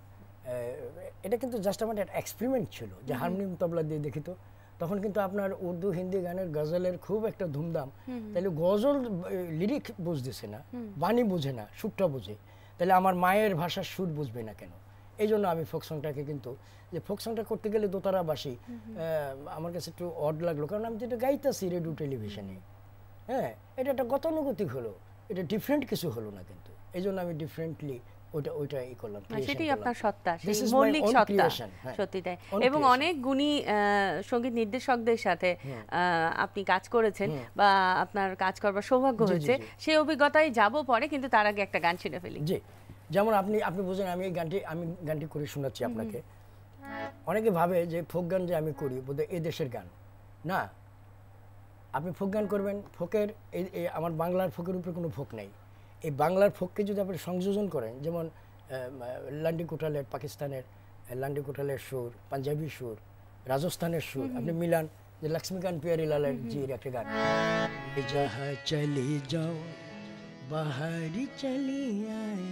এটা কিন্তু জাস্ট আমার একটা এক্সপেরিমেন্ট ছিল যে হারমোনিয়াম তবলা দিয়ে দেখি। তো তখন কিন্তু আপনার উর্দু হিন্দি গানের গজলের খুব একটা ধুমধাম। তাহলে গজল লিরিক বুঝতেছে না, বাণী বুঝে না, সুরটা বুঝে, তাহলে আমার মায়ের ভাষার সুর বুঝবে না কেন? এই জন্য আমি ফোক সংটাকে কিন্তু, যে ফোক সংটা করতে গেলে দোতারাবাসী আমার কাছে একটু অড লাগলো, কারণ আমি যেটা গাইতেছি রেডিও টেলিভিশনে, হ্যাঁ, এটা একটা গতানুগতিক হলো, এটা ডিফারেন্ট কিছু হলো না। কিন্তু এই জন্য আমি ডিফারেন্টলি ওটা ওইটা ই করলাম। সেটাই আপনার সত্তা, সেই মৌলিক সত্তা, সত্যি তাই। এবং অনেক গুণী সঙ্গীত নির্দেশকদের সাথে আপনি কাজ করেছেন বা আপনার কাজ করবার সৌভাগ্য হয়েছে, সেই অভিজ্ঞতায় যাব পরে, কিন্তু তার আগে একটা গান শুনে ফেলি। জি, যেমন আপনি আপনি বুঝেন আমি এই গানটি আমি গানটি করে শোনাচ্ছি আপনাকে। অনেকে ভাবে যে ফোক গান যে আমি করি বোধহয় এ দেশের গান না। আপনি ফোক গান করবেন, ফোকের এই আমার বাংলার ফোকের উপরে কোনো ফোক নেই। এই বাংলার ফোককে যদি আপনি সংযোজন করেন, যেমন লান্ডি কোটালের, পাকিস্তানের লান্ডি কোটালের সুর, পাঞ্জাবি সুর, রাজস্থানের সুর, আপনি মিলান যে লক্ষ্মীকান্ত পিয়ারিলালের জির একটা গান, যাহা চলে যাও বাহারি চলি আয়ে,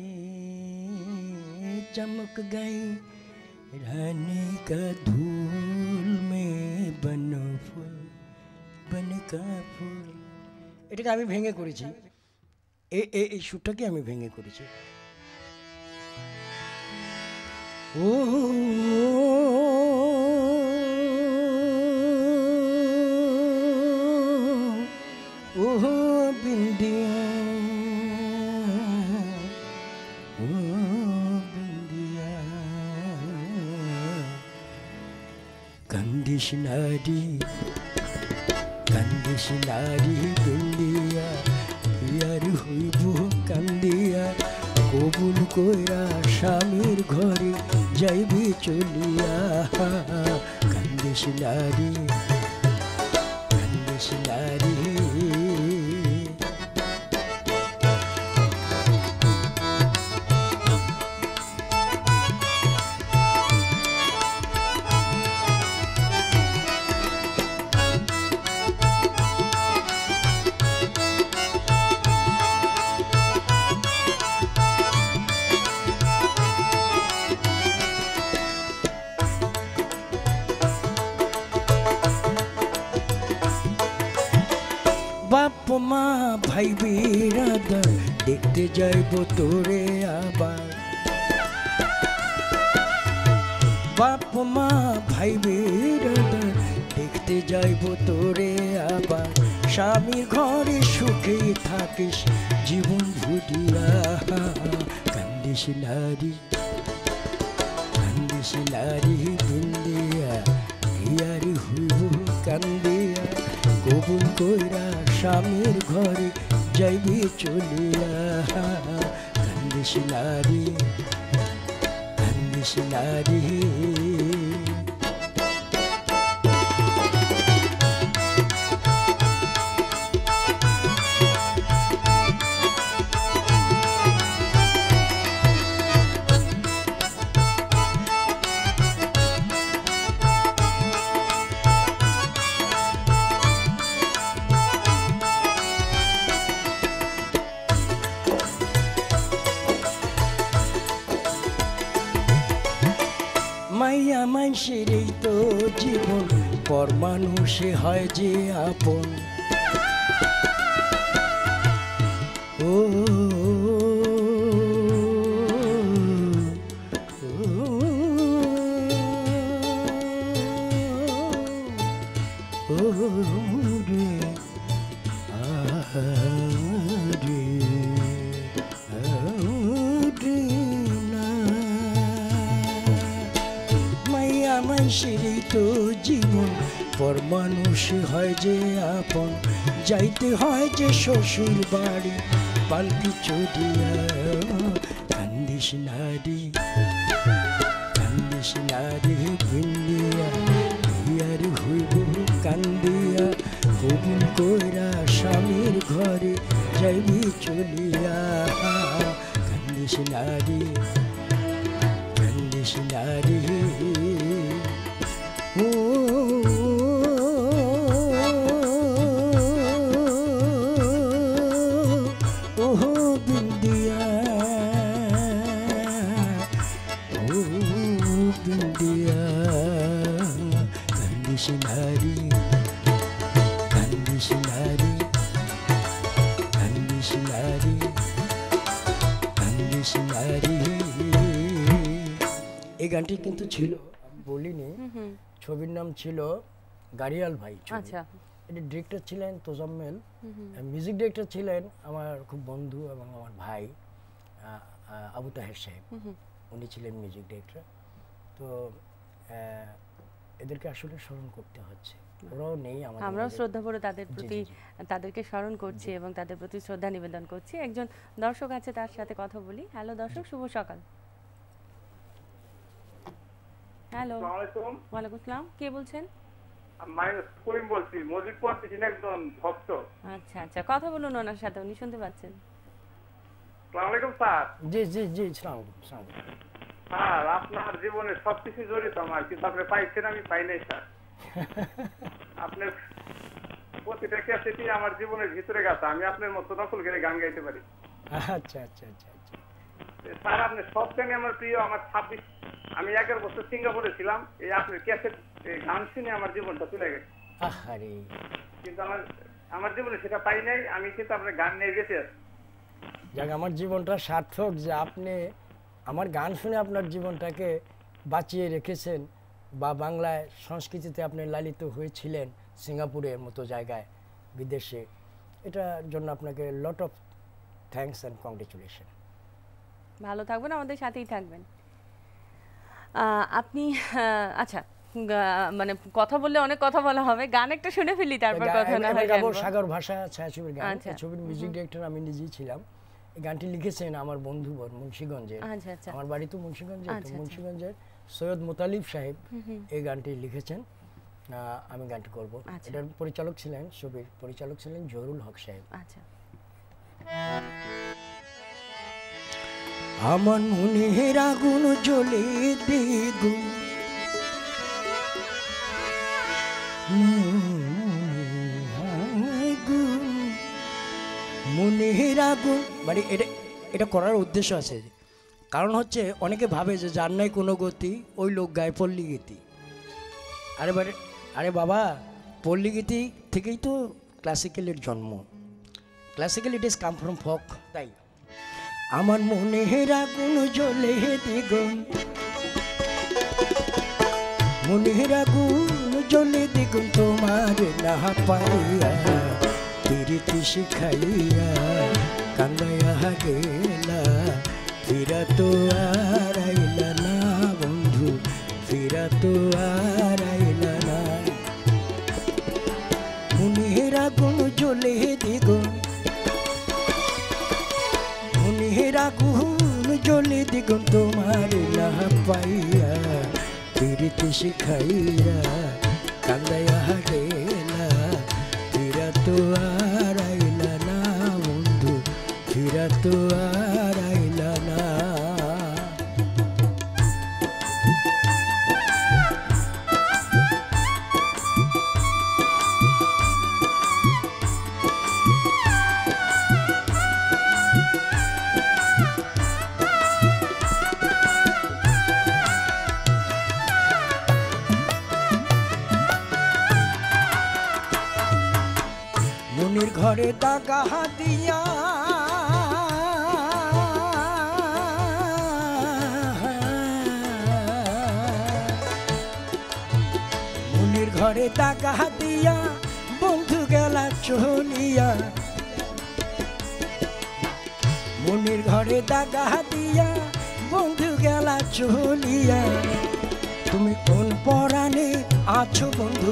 চমক গই রানী কা ধূল মে বনো ফুল বন কা ফুল। এটাকে আমি ভেঙে করেছি, এই এই সুরটাকে আমি ভেঙে করেছি। ও ও বিন্দিয়া, ও বিন্দিয়া, কান্দিস নারী কান্দিস নারী বিন্দিয়া, ইয়ার হইব কান্দিয়া, কবুল কইরা স্বামীর ঘরে যাইবি চলিয়া, কান্দিস নারী কান্দিস নারী। বাপ মা ভাই বিরাদার দেখতে যাইব তোরে আবার, বাপ মা ভাই বিরাদার দেখতে যাইব তোরে আবার, স্বামীর ঘরে সুখে থাকিস জীবন ভুটি কান্দিস নারী কান্দিস নারী বিন্দিয়া হিয়ারি হইব কান্দিয়া কবুল কইরা স্বামীর ঘরে যাইবি চলিয়া কান্দিস নারী কান্দিস নারী মাইয়া মানুষের এই তো জীবন পর মানুষে হয় যে আপন ও ও রে আরে মানুষের তো জীবন পর মানুষ হয় যে আপন যাইতে হয় যে শ্বশুর বাড়ি পালকি চড়িয়া কান্দিস নারী কান্দিস নারী বিন্দিয়া হিয়ার হইব কান্দিয়া কবুল কইরা স্বামীর ঘরে যাইবি চলিয়া কান্দিস নারী কান্দিস নারী ও ও বিন্দিয়া ও বিন্দিয়া কান্দিস নারী কান্দিস নারী কান্দিস নারী কান্দিস নারী এই গানটি কিন্তু ছিল বলিনি ছবির নাম ছিল গাড়িয়াল ভাই আচ্ছা এর ডিরেক্টর ছিলেন তোজাম্মেল মিউজিক ডিরেক্টর ছিলেন আমার খুব বন্ধু এবং আমার ভাই আবু তাহের সাহেব উনি ছিলেন মিউজিক ডিরেক্টর তো এদেরকে আসলে স্মরণ করতে হচ্ছে ওরাও নেই আমাদের আমরাও শ্রদ্ধা করে তাদের প্রতি তাদেরকে স্মরণ করছি এবং তাদের প্রতি শ্রদ্ধা নিবেদন করছি একজন দর্শক আছে তার সাথে কথা বলি হ্যালো দর্শক শুভ সকাল হ্যালো ওয়ালাইকুম আসসালাম কে বলছেন আমি করিম বলছি মজিদপুর থেকে একজন ভক্ত আচ্ছা আচ্ছা কথা বলুন ওনার সাথে উনি শুনতে পাচ্ছেন আসসালামু আলাইকুম স্যার জি জি জি আসসালামু আলাইকুম স্যার আপনার জীবনে সবকিছু জড়িত আমার কিন্তু আপনি পাইছেন আমি পাই নাই স্যার আপনার প্রতিটা ক্যাসেটই আমার জীবনের ভিতরে গেছে আমি আপনার মতো নকল করে গান গাইতে পারি আচ্ছা আচ্ছা আচ্ছা স্যার আপনি সব গানে আমার প্রিয় আমার ছাব্বিশ আমি এগারো বছর সিঙ্গাপুরে ছিলাম এই আপনার ক্যাসেট গান শুনে আমার জীবনটা চলে গেছে আহারে কিন্তু আমার আমার জীবনে সেটা পাই নাই আমি কিন্তু আপনার গান নিয়ে গেছি যাক আমার জীবনটা সার্থক যে আপনি আমার গান শুনে আপনার জীবনটাকে বাঁচিয়ে রেখেছেন বা বাংলায় সংস্কৃতিতে আপনি লালিত হয়েছিলেন সিঙ্গাপুরের মতো জায়গায় বিদেশে এটার জন্য আপনাকে lot of thanks and congratulation ভালো থাকবেন আমাদের সাথেই থাকবেন আপনি আচ্ছা মানে কথা বললে অনেক কথা বলা হবে গান একটা শুনে ফেলি তারপর কথা না হয় গাবো সাগর ভাষা ছায়াছবির গান ছবির মিউজিক ডিরেক্টর আমি নিজেই ছিলাম এই গানটি লিখেছেন আমার বন্ধু বর মুন্সিগঞ্জের আমার বাড়ি তো মুন্সিগঞ্জে তো মুন্সিগঞ্জের সৈয়দ মুতালিব সাহেব এই গানটি লিখেছেন আমি গানটি করব এটার পরিচালক ছিলেন ছবির পরিচালক ছিলেন জহুরুল হক সাহেব আচ্ছা আমার মনের আগুন জ্বলে দ্বিগুণ মনের আগুন মানে এটা এটা করার উদ্দেশ্য আছে কারণ হচ্ছে অনেকে ভাবে যে যার নাই কোনো গতি ওই লোক গায়ে পল্লী গীতি আরে বারে আরে বাবা পল্লী গীতি থেকেই তো ক্লাসিক্যালের জন্ম classical it is come from folk তাই আমার মনের আগুন জ্বলে দ্বিগুণ মনের আগুন জ্বলে দ্বিগুণ তোমার না পাইয়া প্রীতি শিখাইয়া কান্দাইয়া গেলা ফিরা তো আর আইলা না বন্ধু, ফিরা তো আর আইলা না। মনের আগুন জ্বলে দ্বিগুণ, মনের আগুন জ্বলে দ্বিগুণ তোমার না পাইয়া, ফিরিতে শিখাইয়া কান্দাইয়া গেলা। ফিরা তো আর আইলা না বন্ধু, ফিরা তো আর আইলা না। মনের ঘরে দাগা দিয়া মনের ঘরে দাগা দিয়া বন্ধু গেলা চলিয়া, মনের ঘরে দাগা দিয়া বন্ধু গেলা চলিয়া। তুমি কোন পরাণে আছো বন্ধু,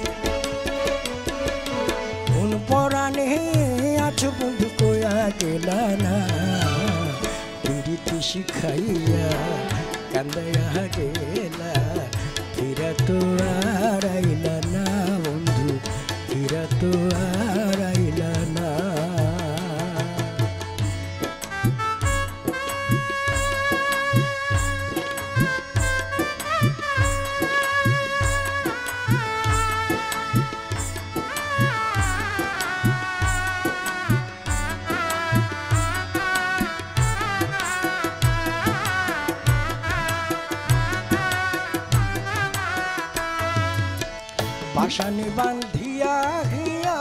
কোন পরাণে আছো বন্ধু কয়া গেলা না। পিরিতি শিখাইয়া কান্দাইয়া গেলা। ফিরা তো আর আইলা না বন্ধু, ফিরা তো আর আইলা না। পাশানে বান্ধিয়া হিয়া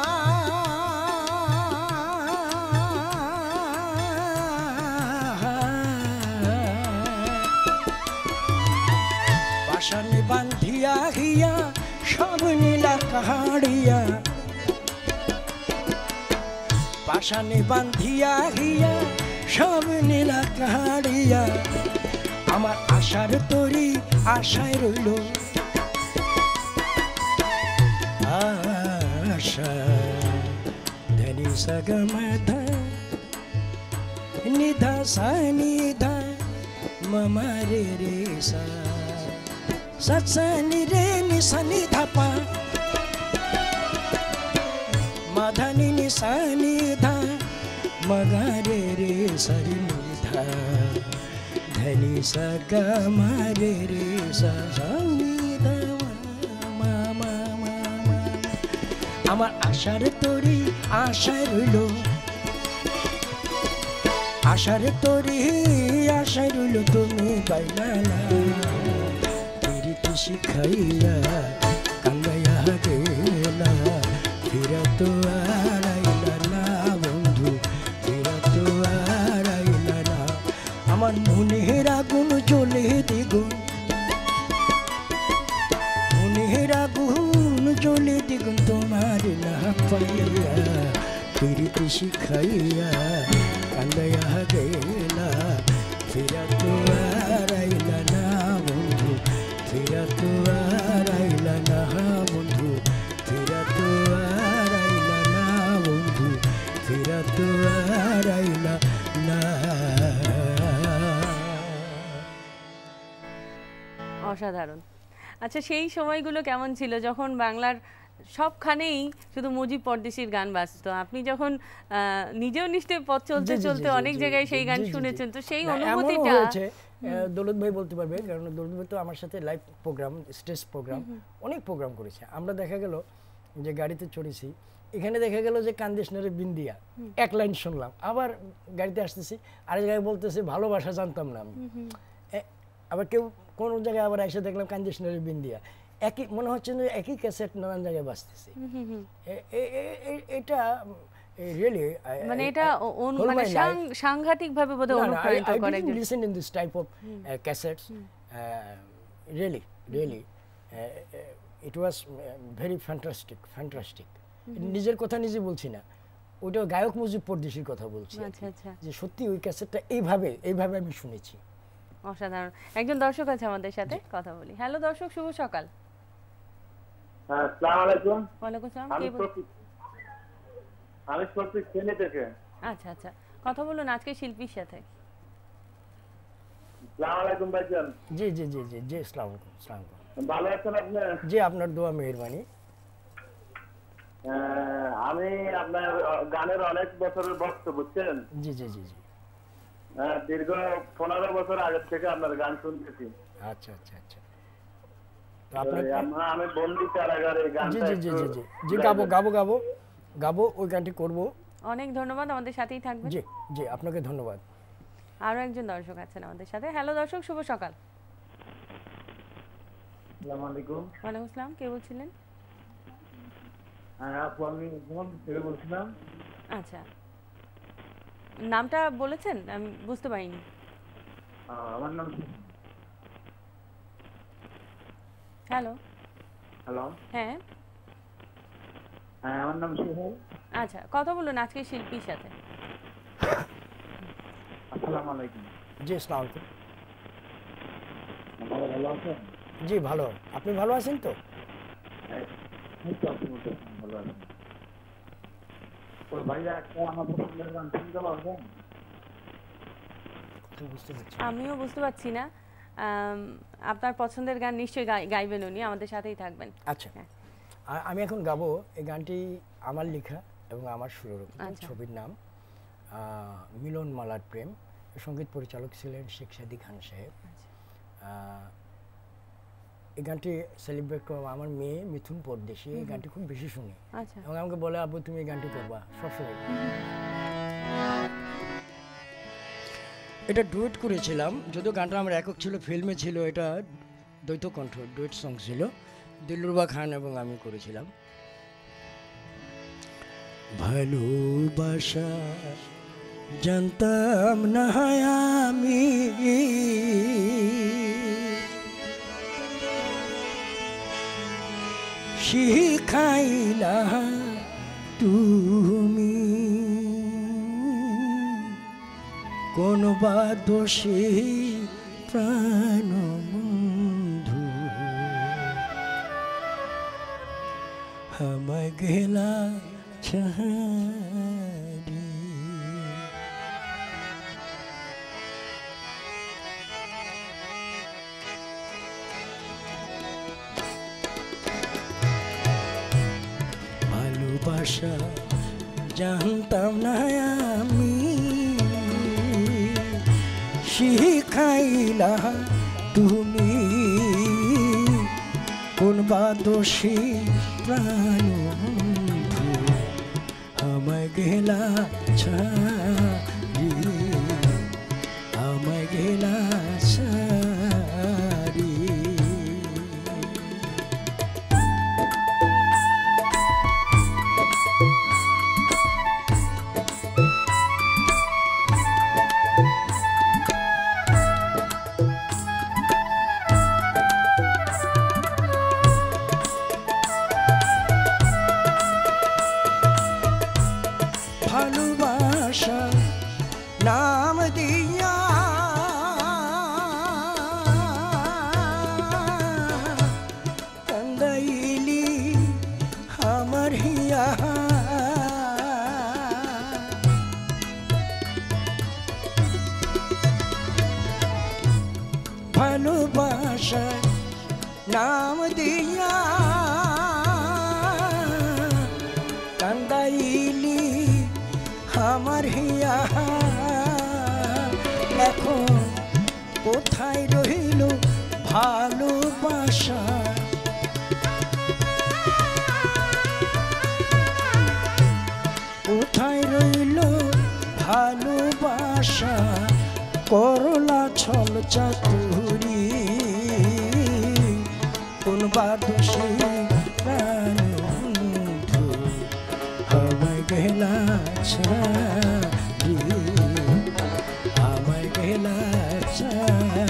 পাশানে বান্ধিয়া হিয়া সব নীলা কাহাড়িয়া, পাশানে বান্ধিয়া হিয়া সব নীলা কাহাড়িয়া। আমার আশার তরি আশায় রইল, আশা ধনি সগমধ নিধা সা নিধা মমা রে রে সা সৎসা নি রে নি সা নিধা পা মাধনি নি সা নিধা মগা রে রে সরি নিধা ধনি সগমা রে রে সা সা নিধা। আমার আশার তরি আশায় রইল, আশার তরি আশায় রইল তুমি বাইলা না। পিরিতি শিখাইয়া কান্দাইয়া গেলা। ফিরা তো আর আইলা না বন্ধু, ফিরা তো আর আইলা না। আমার মনের আগুন জ্বলে দ্বিগুণ, মনের আগুন জ্বলে দ্বিগুণ তোমার না পাইয়া, পিরিতি শিখাইয়া কান্দাইয়া গেলা। ফিরা তো আর আইলা না বন্ধু, ফিরা তো আর আইলা না বন্ধু, ফিরা তো আর আইলা না বন্ধু, ফিরা তো আর আইলা না। অসাধারণ। আচ্ছা, সেই সময়গুলো কেমন ছিল যখন বাংলার সবখানেই শুধু মুজিব পরদেশির গান বাজতো? আপনি যখন নিজেও নিশ্চয়ই পথ চলতে চলতে অনেক জায়গায় সেই গান শুনেছেন, তো সেই অনুভূতিটা দৌলত ভাই বলতে পারবে, কারণ দৌলত ভাই তো আমার সাথে লাইভ প্রোগ্রাম, স্টেজ প্রোগ্রাম অনেক প্রোগ্রাম করেছে। আমরা দেখা গেল যে গাড়িতে চড়েছি, এখানে দেখা গেল যে কান্দিস না রে বিন্দিয়া এক লাইন শুনলাম, আবার গাড়িতে আসতেছি আরেক জায়গায় বলতেছে ভালোবাসা জানতাম না আমি, আবার কেউ কোন জায়গায় আবার এসে দেখলাম কান্দিস না রে বিন্দিয়া। একই মনে হচ্ছে যে একই ক্যাসেট নানান জায়গায় বাজতেছে। এটা রিয়েলি মানে এটা মানে সাংঘাতিক ভাবে বোধহয় অনুপ্রাণিত করে। I didn't listen in this type of uh, cassettes. Uh, really, really, uh, it was very fantastic, fantastic. নিজের কথা নিজে বলছি না, ওটা গায়ক মুজিব পরদেশির কথা বলছি। আচ্ছা আচ্ছা, যে সত্যি ওই ক্যাসেটটা এইভাবে এইভাবে আমি শুনেছি। অসাধারণ। একজন দর্শক আছে আমাদের সাথে, কথা বলি। হ্যালো দর্শক, শুভ সকাল। হ্যাঁ, আসসালামু আলাইকুম। ওয়ালাইকুম আসসালাম। আমি কে বলছেন? আমি প্রতীক চেনে থেকে। আচ্ছা আচ্ছা, কথা বলুন আজকে শিল্পীর সাথে। আসসালামু আলাইকুম ভাইজান। জি জি জি জি জি আসসালামু আলাইকুম। আসসালামু আলাইকুম। ভালো আছেন আপনি? জি, আপনার দোয়া মেহেরবানি। আমি আপনার গানের অনেক বছরের ভক্ত, বুঝছেন? জি জি জি জি। হ্যাঁ, দীর্ঘ পনেরো বছর আগে থেকে আপনার গান শুনতেছি। আচ্ছা আচ্ছা আচ্ছা। তো আপনার আমি বন্দি কারাগারে গানটা জি জি জি জি জি জি গাবো গাবো গাবো গাবো ওই গানটি করব। অনেক ধন্যবাদ, আমাদের সাথেই থাকবেন। জি জি, আপনাকে ধন্যবাদ। আরো একজন দর্শক আছেন আমাদের সাথে। হ্যালো দর্শক, শুভ সকাল। আসসালামু আলাইকুম। ওয়ালাইকুম আসসালাম। কে বলছিলেন? হ্যাঁ আপু, আমি ঘুমন থেকে বলছিলাম। আচ্ছা, নামটা বলেছেন? আমি বুঝতে পারিনি। আমার নাম। Hello hello. হ্যাঁ হ্যাঁ, আমার নাম সোহেল। আচ্ছা, কথা বলুন আজকে শিল্পীর সাথে। আসসালামু আলাইকুম। জি আসসালামু আলাইকুম। আপনারা ভালো আছেন? জি ভালো। আপনি ভালো আছেন তো? এই তো আপনি ভালো আছেন। ওই ভাইয়া একটা আমার পছন্দের গান শুনতে পারবেন? বুঝতে পারছি। আমিও বুঝতে পারছি না। আপনার পছন্দের গান নিশ্চয়ই গাইবেন উনি, আমাদের সাথেই থাকবেন। আচ্ছা, আমি এখন গাবো এই গানটি আমার লেখা এবং আমার সুররচিত। ছবির নাম মিলন মালার প্রেম। সঙ্গীত পরিচালক ছিলেন শেখ সাদী খান সাহেব। এই গানটি সেলিব্রেট করবো আমার মেয়ে মিথুন পরদেশি। এই গানটি খুব বেশি শুনি এবং আমাকে বলে, আব্বু তুমি এই গানটি করবা সবসময়। এটা ডুয়েট করেছিলাম, যদিও গানটা আমার একক ছিল, ফিল্মে ছিল, এটা দ্বৈত কণ্ঠ ডুয়েট সং ছিল, দিলরুবা খান এবং আমি করেছিলাম। ভালোবাসা জানতাম না আমি, শিখাইলা তুমি, কোন বা দোষী প্রাণ বন্ধু আমায় গেলা ছাড়ি। ভালোবাসা জানতাম না আমি, শিখাইলা তুমি, কোন বা দোষী প্রাণ বন্ধু আমায় গেলা ছাড়ি, আমায় গেলা ছাড়ি। ভালোবাসা নাম দিয়া কান্দাইলি আমার হিয়া, ভালোবাসা নাম দিয়া কান্দাইলি আমার হিয়া, এখন কোথায় রইল ভালোবাসা, কোথায় রইল ভালোবাসা, করলা ছল চাতুরি, কোন বা দোষী প্রাণ বন্ধু আমায় গেলা ছাড়ি, আমায় গেলা ছাড়ি।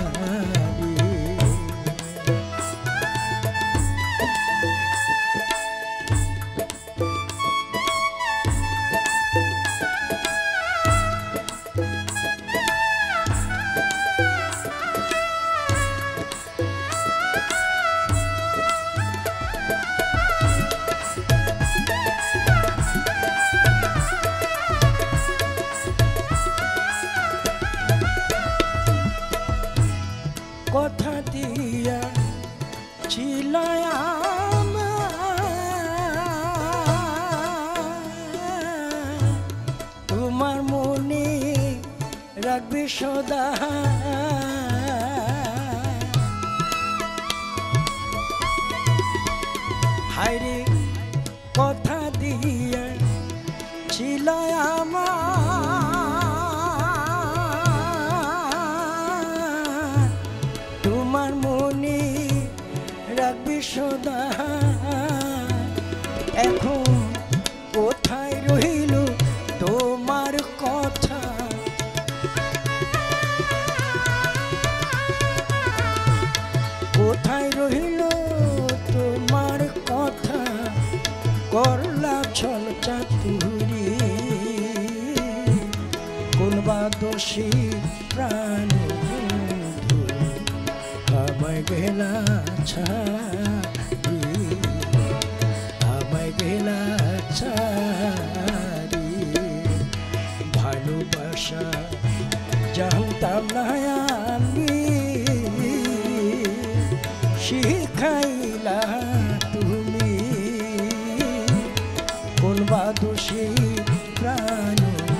রাখবি সদা হায়রে কথা দিয়ে ছিল আমার তোমার মনে রাখবি সদা এখন কোথায় রইল তোমার কথা কোথায় রইল তোমার কথা করলা ছল চাতুরি কোন বা দোষী প্রাণ আমায় গেলা ছাড়ি আমায় গেলা ছাড়ি ভালোবাসা জানতাম না আমি শিখাইলা তুমি কোন বা দোষী প্রাণ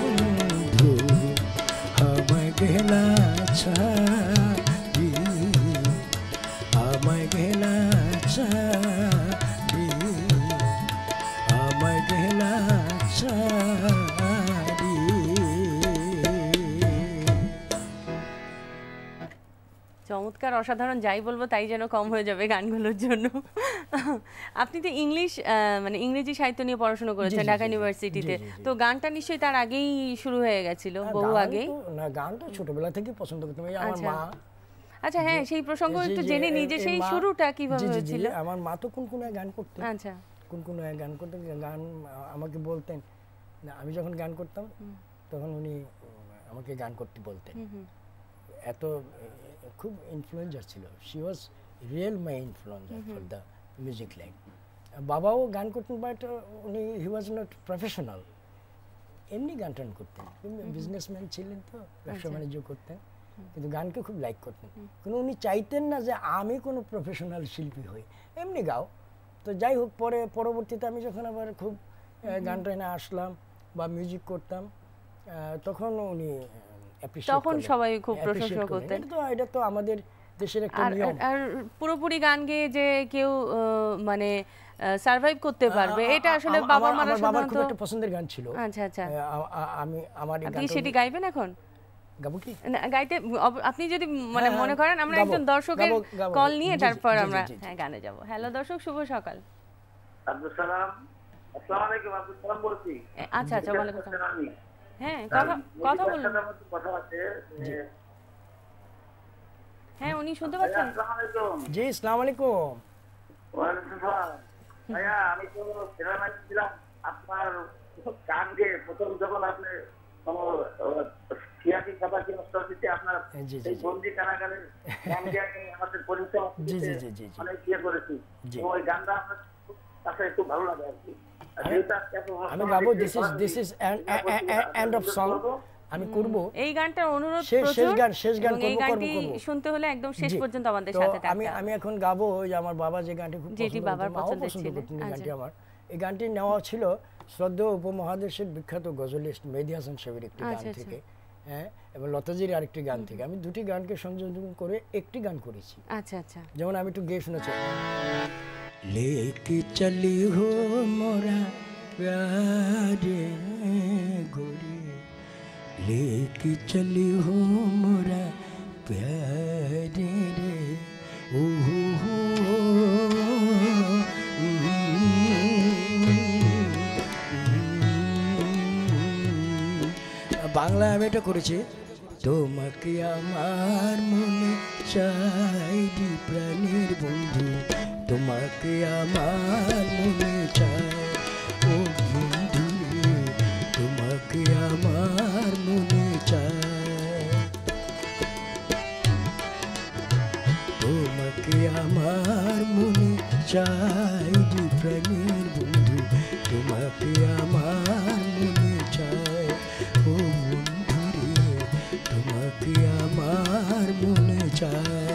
আমায় গেলা ছাড়ি আমায় গেলা ছাড়ি আমায় গেলা ছাড়ি চমৎকার, অসাধারণ, যাই বলবো তাই যেন কম হয়ে যাবে গানগুলোর জন্য। আপনি তো ইংলিশ মানে ইংরেজি সাহিত্য নিয়ে পড়াশোনা করেছেন ঢাকা ইউনিভার্সিটিতে, তো গানটা নিশ্চয়ই তার আগেই শুরু হয়ে গেছিল, বহু আগেই? না, গান তো ছোটবেলা থেকে পছন্দ করতাম। আমার মা, আচ্ছা হ্যাঁ, সেই প্রসঙ্গ একটু জেনে নিই যে সেই শুরুটা কিভাবে হয়েছিল। আমার মা তো কোন কোন গান করতেন। আচ্ছা, কোন কোন গান করতেন, গান আমাকে বলতেন। আমি যখন গান করতাম তখন উনি আমাকে গান করতে বলতেন। এত খুব ইনফ্লুয়েন্সার ছিল। She was real my influencer for the music line. বাবাও গান করতেন, বাট উনি হি ওয়াজ নট প্রফেশনাল, এমনি গান টান করতেন। বিজনেসম্যান ছিলেন তো, ব্যবসা বাণিজ্য করতেন, কিন্তু গানকে খুব লাইক করতেন। কিন্তু উনি চাইতেন না যে আমি কোনো প্রফেশনাল শিল্পী হই, এমনি গাও। তো যাই হোক, পরে পরবর্তীতে আমি যখন আবার খুব গান টাইনে আসলাম বা মিউজিক করতাম, তখন উনি তখন সবাই খুব প্রশংসা করতেন। তো এটা তো আমাদের দেশের একটা নিয়ম। আর পুরোপুরি গান গেয়ে যে কেউ মানে সারভাইভ করতে পারবে, এটা আসলে বাবা মারা বাবার খুব একটা পছন্দের গান ছিল। আচ্ছা আচ্ছা, আমি আমার এই গানটা, আপনি সেটি গাইবেন এখন? গাবো কি? না, গাইতে আপনি যদি মানে মনে করেন, আমরা একজন দর্শকের কল নিয়ে তারপর আমরা হ্যাঁ গানে যাব। হ্যালো দর্শক, শুভ সকাল। আব্দুল সালাম, আসসালামু আলাইকুম। আব্দুল সালাম বলছি। আচ্ছা আচ্ছা, ওয়ালাইকুম আসসালাম। হ্যাঁ, কথা কথা বলুন। কথা আছে। হ্যাঁ, উনি শুনতে পাচ্ছেন? আসসালামু আলাইকুম। জি, আসসালামু আলাইকুম। ওয়ালাইকুম আসসালাম। ভাইয়া, আমি তো সিনেমা ছিলাম আপনার গান গেয়ে প্রথম যখন আপনি সিয়াসি কথা কি নষ্ট হচ্ছে আপনার এই বন্দি কারাগারের গান গেয়ে আমাদের পরিচয় অনেক ইয়ে করেছি। ওই গানটা আপনার কাছে একটু ভালো লাগে আর কি। আমি গাবো, this is this is end of song. আমি করব এই গানটার অনুরোধ, শেষ শেষ গান শেষ গান করব করব করব শুনতে হলে একদম শেষ পর্যন্ত আমাদের সাথে থাকতে। আমি আমি এখন গাবো ওই যে আমার বাবা যে গানটি খুব যেটি বাবার পছন্দের ছিল। গানটি আমার এই গানটি নেওয়া ছিল শ্রদ্ধেয় উপমহাদেশের বিখ্যাত গজলিস্ট মেহেদী হাসান সাহেবের একটি গান থেকে, হ্যাঁ, এবং লতাজির আরেকটি গান থেকে। আমি দুটি গানকে সংযোজন করে একটি গান করেছি। আচ্ছা আচ্ছা, যেমন আমি একটু গেয়ে শুনেছি। लेके चली हो मोरा प्यारे गोरी, लेके चली हो मोरा प्यारे रे, ओ हो हो বাংলা আমি এটা করেছি। তোমাকে আমার মনে চাই প্রাণের বন্ধু, তোমাকে আমার মনে চাই ও বন্ধু, তোমাকে আমার মনে চাই, তোমাকে আমার মনে চাই প্রাণের বন্ধু, তোমাকে আমার মনে চাই ও বন্ধু রে, তোমাকে আমার মনে চাই।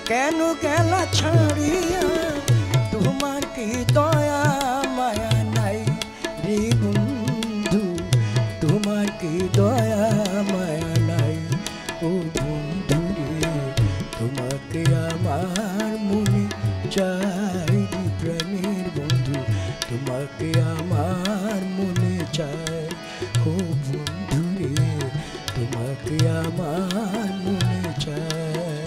কেন গেলা ছাড়িয়া তোমার কি দয়া মায়া নাই রে বন্ধু তোমার কি দয়া মায়া নাই ও বন্ধু রে তোমাকে আমার মনে চাই প্রাণের বন্ধু তোমাকে আমার মনে চাই ও বন্ধু রে তোমাকে আমার মনে চাই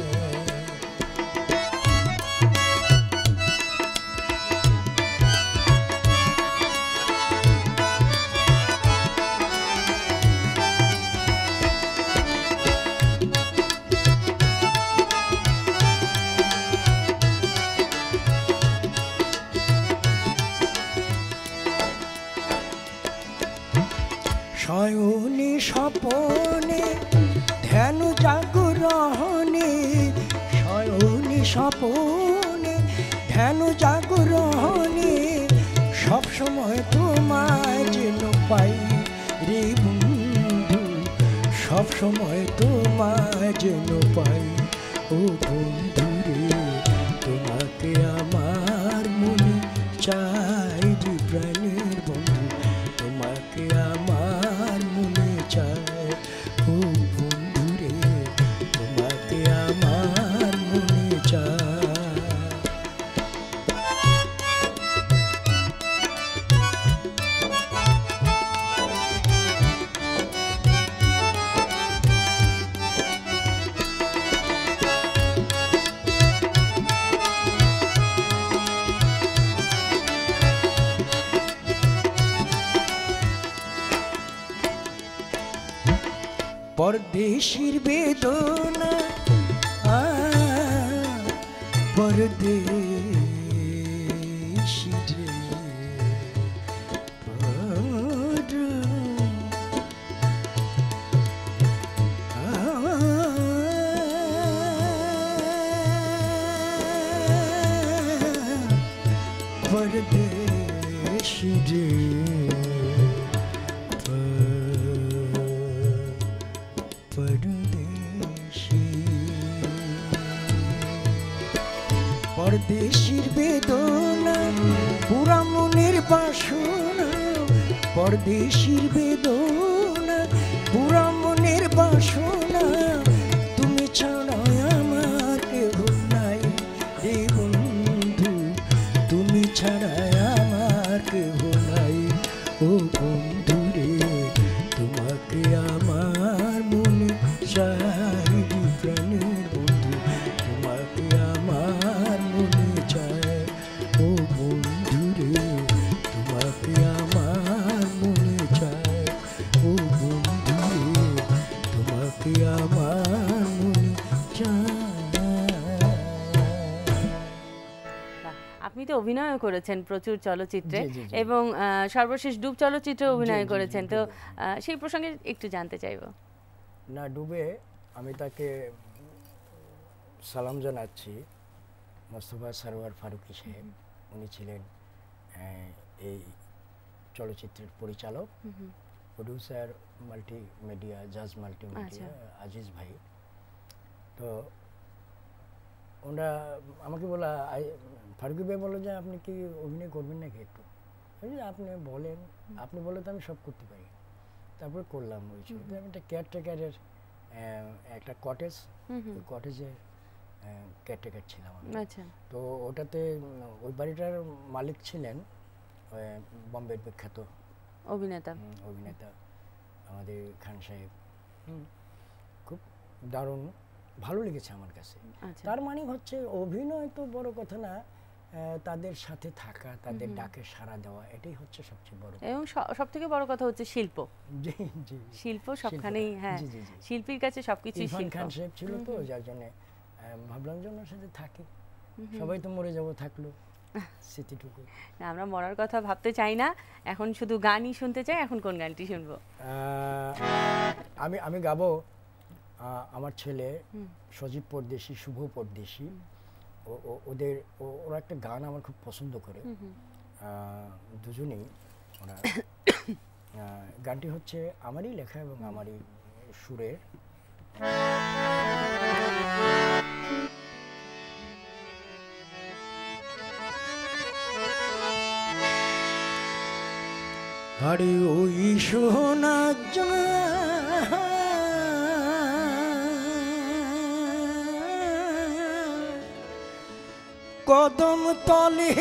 শয়নে স্বপনে ধ্যান জাগরণে শয়নে স্বপনে ধ্যান জাগরণে সব সময় তোমায় যেন পাই রে বন্ধু সব সময় তোমায় যেন পাই ও বন্ধু রে তোমাকে আমার মনে চাই রে প্রাণের বন্ধু তোমাকে আমার মনে চাই ও বন্ধু রে তোমাকে আমার মনে চাই পরদেশির বেদনা পরদেশি পরদেশি পরদেশির বেদনা পুরা মনের বাসনা পরদেশির বেদনা পুরা মনের বাসনা তুমি ছাড়া আমার কেহ নাই রে বন্ধু তুমি ছাড়া আমার কেহ নাই ও বন্ধু রে তোমাকে আমার মনে চাই প্রাণের বন্ধু তোমাকে আমার মনে চাই ও বন্ধু রে তোমাকে আমার মনে চাই ও বন্ধু রে তোমাকে আমার মনে চাই। আপনি তো অভিনয় করেছেন প্রচুর চলচ্চিত্রে এবং সর্বশেষ ডুব চলচ্চিত্রে অভিনয় করেছেন, তো সেই প্রসঙ্গে একটু জানতে চাইব। না, ডুবে আমি তাকে সালাম জানাচ্ছি, মোস্তফা সরওয়ার ফারুকী সাহেব, উনি ছিলেন এই চলচ্চিত্রের পরিচালক, producer multimedia, Jaaz multimedia Aziz ভাই। তো ওরা আমাকে বলা, ফারুকী ভাই বললো যে আপনি কি অভিনয় করবেন নাকি একটু, আপনি বলেন, আপনি বলে তো আমি সব করতে পারি। তারপর করলাম ওই ছবিতে। আমি একটা কেয়ারটেকারের একটা কটেজ, কটেজের কেয়ারটেকার ছিলাম। তো ওটাতে ওই বাড়িটার মালিক ছিলেন বম্বের বিখ্যাত অভিনেতা অভিনেতা আমাদের খান সাহেব। খুব দারুণ ভালো লেগেছে আমার কাছে। তার মানে হচ্ছে অভিনয় তো বড় কথা না, তাদের সাথে থাকা, তাদের ডাকে সাড়া দেওয়া, এটাই হচ্ছে সবচেয়ে বড়। এবং সবথেকে বড় কথা হচ্ছে শিল্প। জি জি, শিল্প সবখানেই। হ্যাঁ, শিল্পীর কাছে সবকিছুই শিল্প। খান সাহেব ছিল তো, যার জন্য ভাবলাম যে ওনার সাথে থাকি। সবাই তো মরে যাব, থাকলো স্মৃতিটুকু। না, আমরা মরার কথা ভাবতে চাই না, এখন শুধু গানই শুনতে চাই। এখন কোন গানটি শুনবো? আমি আমি গাবো আমার ছেলে সজীব পরদেশি, শুভ পরদেশি, ওদের ওরা একটা গান আমার খুব পছন্দ করে, দুজনেই ওরা। গানটি হচ্ছে আমারই লেখা এবং আমারই সুরের। আরে ওই সোনা কদম তলে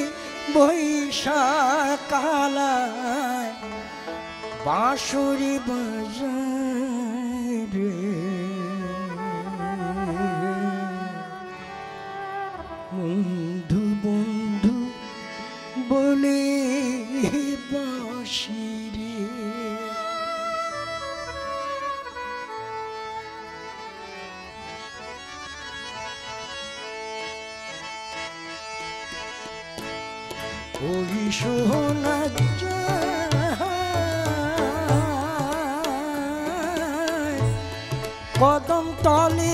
বৈশাখালায় বাঁশুরি বাজায় রে বন্ধু বন্ধু বলে বাঁশি রে ওই সোনা কদম তলে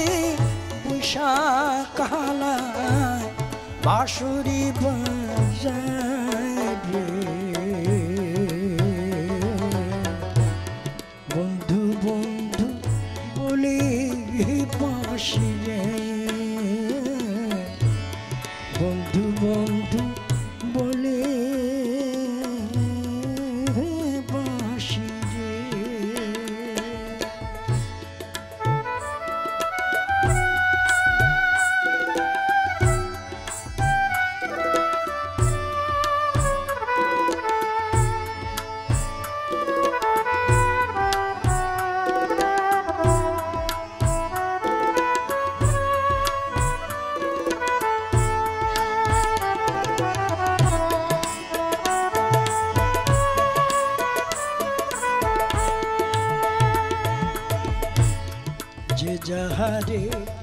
বৈশাখালায় বাঁশুরি বাজায় রে বন্ধু বন্ধু বলে বাঁশি রে বন্ধু বন্ধু বলে বাঁশি রে যে যাহারে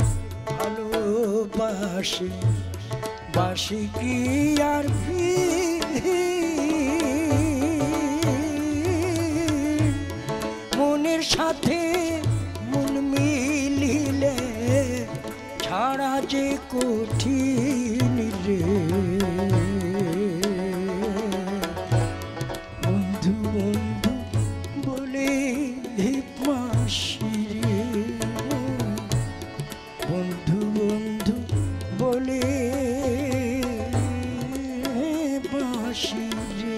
ভালোবাসে বাসি কি আর মনের সাথে মন মিলিলে ছাড়া যে কঠিন রে বন্ধু বন্ধু বলে বাঁশি রে বন্ধু বন্ধু বলে বাঁশি রে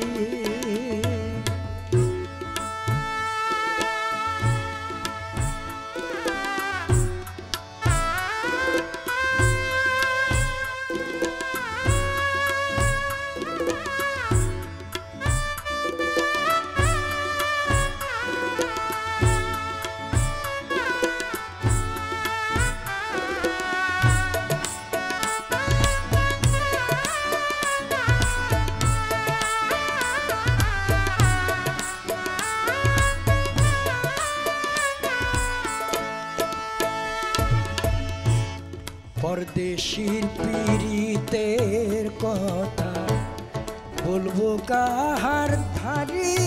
পরদেশীর পীড়িতের কথা বলবো কাহার ধারে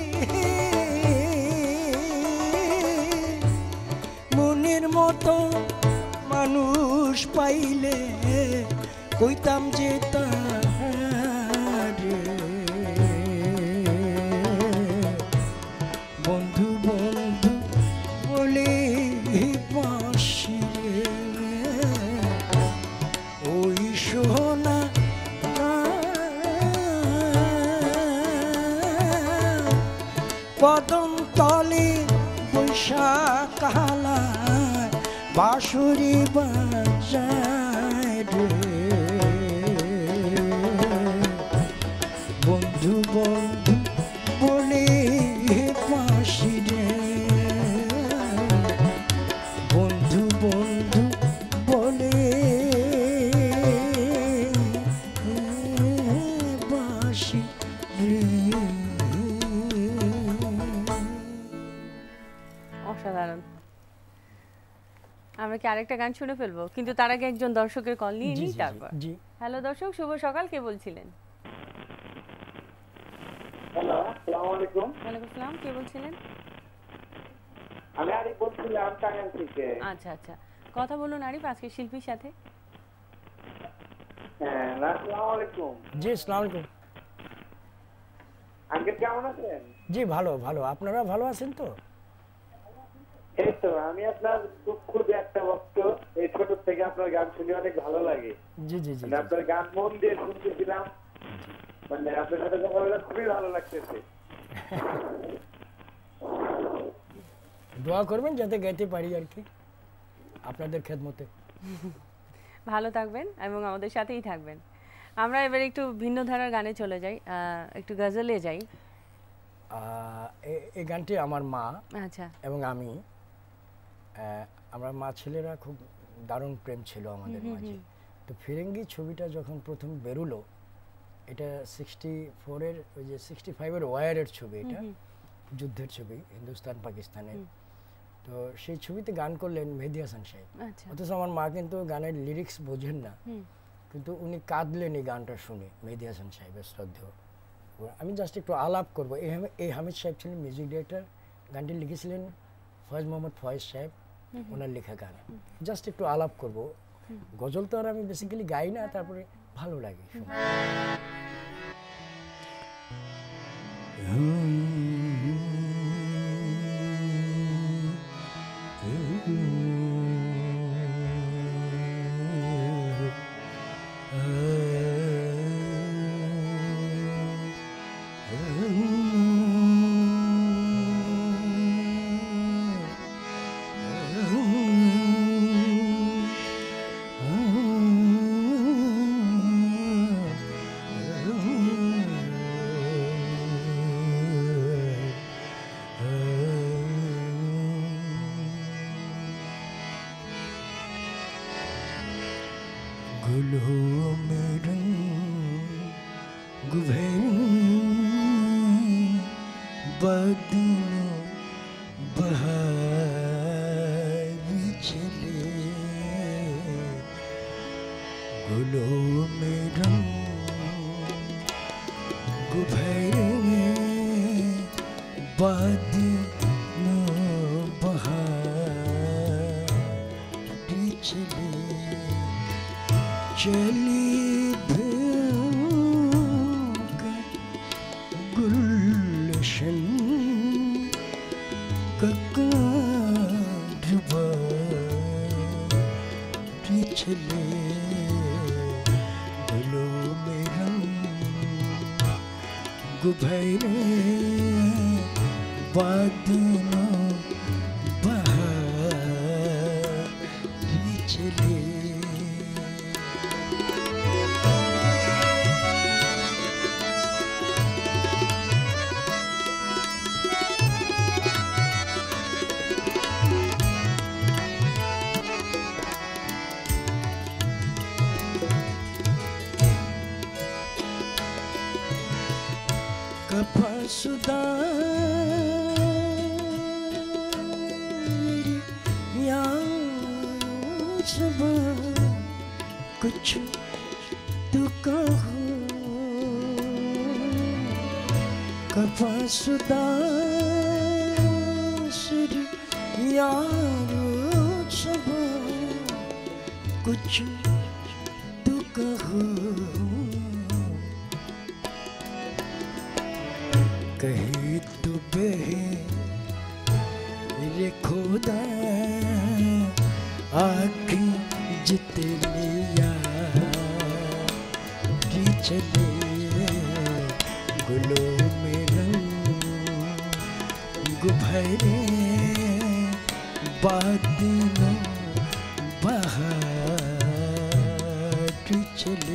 মনের মতো মানুষ পাইলে কইতাম যে তাহারে বন্ধু বন্ধু বলে বাঁশি রে ওই সোনা কদম তলে বৈশাখালায় বাঁশুরি বাজায় রে বন্ধু বন্ধু বলে বাঁশি রে বন্ধু বন্ধু বলে বাঁশি রে অসাধারণ। আমরা কি আরেকটা গান শুনে ফেলবো, কিন্তু তার আগে একজন দর্শকের কল নিয়ে নিই তারপর। হ্যালো দর্শক, শুভ সকাল, কে বলছিলেন? হ্যালো, আসসালামু আলাইকুম। ওয়ালাইকুম আসসালাম, কে বলছিলেন? আমি আরিফ বলছিলাম টাঙ্গাইল থেকে। আচ্ছা আচ্ছা, কথা বলুন আরিফ আজকে শিল্পীর সাথে। হ্যাঁ, আসসালামু আলাইকুম। জি আসসালামু আলাইকুম। আঙ্কেল কেমন আছেন? জি ভালো ভালো, আপনারা ভালো আছেন তো? এই তো, আমি আপনার খুব খুব একটা ভক্ত, এই ছোট থেকে আপনার গান শুনে অনেক ভালো লাগে। জি জি জি, আপনার গান মন দিয়ে শুনতেছিলাম, মানে আপনার সাথে কথা বলে খুবই ভালো লাগতেছে। দোয়া করবেন যাতে গাইতে পারি আর কি আপনাদের খেদমতে। ভালো থাকবেন এবং আমাদের সাথেই থাকবেন। আমরা এবার একটু ভিন্ন ধারার গানে চলে যাই, একটু গজলে যাই। এই গানটি আমার মা আচ্ছা এবং আমি, আমরা মা ছেলেরা খুব দারুণ প্রেম ছিল আমাদের মাঝে। তো ফিরেঙ্গি ছবিটা যখন প্রথম বেরোলো, এটা সিক্সটি ফোরের ওই যে সিক্সটি ফাইভের ওয়ারের ছবি, এটা যুদ্ধের ছবি হিন্দুস্তান পাকিস্তানের। তো সেই ছবিতে গান করলেন মেহেদী হাসান সাহেব। অথচ আমার মা কিন্তু গানের লিরিক্স বোঝেন না, কিন্তু উনি কাঁদলেন এই গানটা শুনে, মেহেদী হাসান সাহেবের শ্রদ্ধেয়। আমি জাস্ট একটু আলাপ করবো। এই হামিদ সাহেব ছিলেন মিউজিক ডিরেক্টর, গানটি লিখেছিলেন ফয়েজ মোহাম্মদ ফয়েজ সাহেব, ওনার লেখা গান। জাস্ট একটু আলাপ করব। গজল তো আর আমি বেসিক্যালি গাই না, তারপরে ভালো লাগে শুনতে। कुछ तो कहो कफासुदा सिर यारो सब कुछ तो कहो कहीं तो बहे रे खुदा आँखें जितने चले गुलों में रंग भरे बादलों बहार चले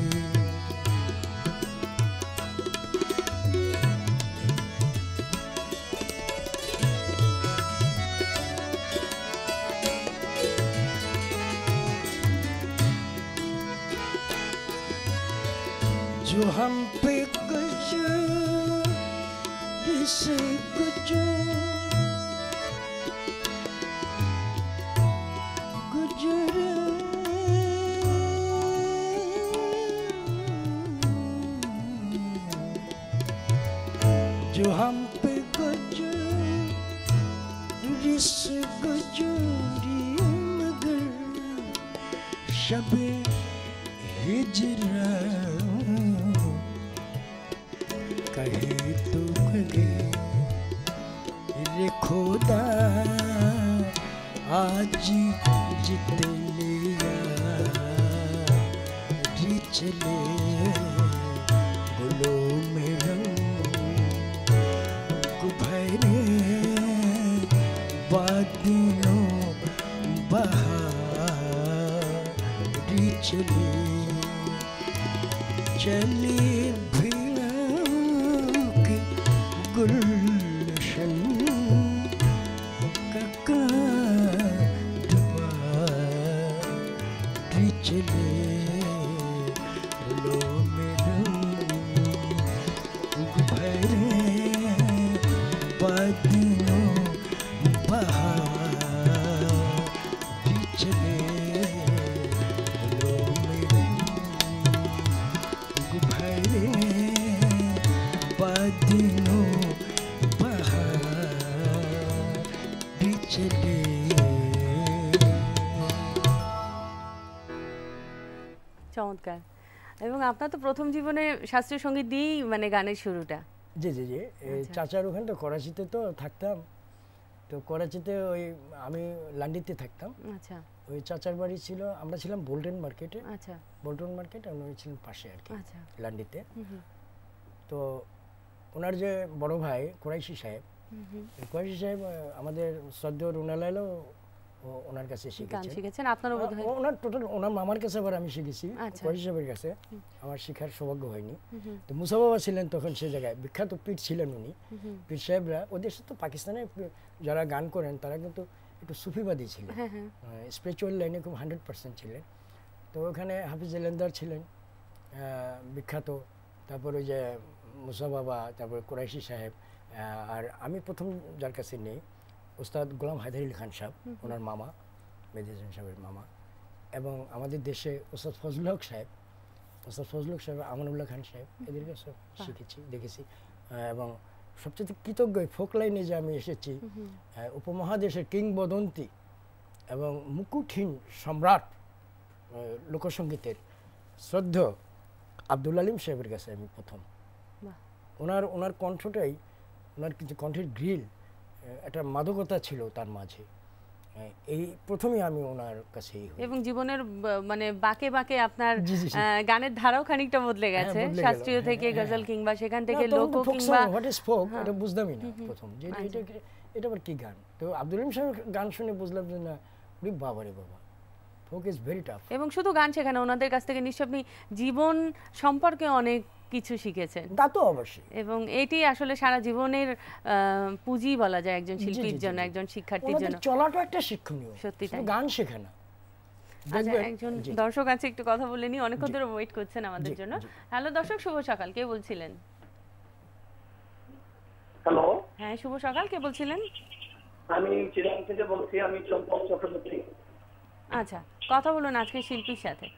जो हम पे गुजर से गुजर गुजर जो हम पे गुजर से गुजरी मगर शबे हिजरा कहे तो कहे रे खुदा आज जितने यार चले गुलों में रंग चले चले भिड़ा के गुलशन का चले लो मेरे भरे बादलों बहार चले लो मेरे भरे बादलों बहार चले। চমৎকার। এবং আপনার তো প্রথম জীবনে শাস্ত্রীয় সঙ্গীত দিয়েই মানে গানের শুরুটা। জি জি জি চাচার ওখানে তো করাচিতে তো থাকতাম, তো করাচিতে ওই আমি লান্ডিতে থাকতাম। আচ্ছা। ওই চাচার বাড়ি ছিল, আমরা ছিলাম বোল্টন মার্কেটে। আচ্ছা। বোল্টন মার্কেট আর উনি ছিলেন পাশে আর কি। আচ্ছা। লান্ডিতে। তো ওনার যে বড় ভাই কুরাইশি সাহেব, কুরাইশি সাহেব আমাদের শ্রদ্ধেয় রুনালাইলও ওনার কাছে শিখেছেন। শিখেছেন আপনারও বোধহয়? ওনার টোটাল ওনার মামার কাছে আবার আমি শিখেছি, কুরাইশি সাহেবের কাছে। আমার শেখার সৌভাগ্য হয়নি। তো মুসা বাবা ছিলেন তখন সে জায়গায়, বিখ্যাত পীর ছিলেন উনি। পীর সাহেবরা ওদের তো পাকিস্তানে যারা গান করেন তারা কিন্তু একটু সুফিবাদী ছিলেন, স্পিরিচুয়াল লাইনে খুব হান্ড্রেড পার্সেন্ট ছিলেন। তো ওখানে হাফিজ এলেন্দার ছিলেন বিখ্যাত, তারপর ওই যে মুসা বাবা, তারপর কুরাইশি সাহেব। আর আমি প্রথম যার কাছে নেই ওস্তাদ গোলাম হায়দার খান সাহেব, ওনার মামা, মেহেদী হাসান সাহেবের মামা। এবং আমাদের দেশে ওস্তাদ ফজলুল হক সাহেব, ওস্তাদ ফজলুল হক সাহেব, আমানুল্লাহ খান সাহেব, এদেরকে সব শিখেছি, দেখেছি। এবং সবচেয়ে কৃতজ্ঞ ফোক লাইনে যে আমি এসেছি, উপমহাদেশের কিংবদন্তি এবং মুকুটহীন সম্রাট লোকসঙ্গীতের শ্রদ্ধেয় আব্দুল আলিম সাহেবের কাছে আমি প্রথম। ওনার ওনার কণ্ঠটাই, ওনার কিছু কণ্ঠের গ্রিল, একটা মাদকতা ছিল তার মাঝে। এই প্রথমে আমি ওনার কাছেই। এবং জীবনের মানে বাঁকে বাঁকে আপনার গানের ধারাও খানিকটা বদলে গেছে, শাস্ত্রীয় থেকে গজল কিংবা সেখান থেকে লোক কিংবা হোয়াট ইজ ফোক এটা বুঝতামই না প্রথম, যে এটা এটা আবার কি গান। তো আব্দুল আলিম সাহেবের গান শুনে বুঝলাম যে না, ওরে বাবা রে বাবা, ফোক ইজ ভেরি টাফ। এবং শুধু গান শেখানো, ওনাদের কাছ থেকে নিশ্চয়ই আপনি জীবন সম্পর্কে অনেক কিছু শিখেছেন। তা তো অবশ্যই। এবং এটি আসলে সারা জীবনের পুঁজি বলা যায় একজন শিল্পীর জন্য, একজন শিক্ষার্থীর জন্য। চলাটা একটা শিক্ষণীয়, সত্যি তাই, গান শেখানো। একজন দর্শক আছে, একটু কথা বলে নি, অনেকক্ষণ ধরে ওয়েট করছেন আমাদের জন্য। হ্যালো দর্শক, শুভ সকাল, কে বলছিলেন? হ্যালো, হ্যাঁ শুভ সকাল, কে বলছিলেন? আমি চিরাং থেকে বলছি, আমি চম্পক চক্রবর্তী। আচ্ছা, কথা বলুন আজকে শিল্পীর সাথে।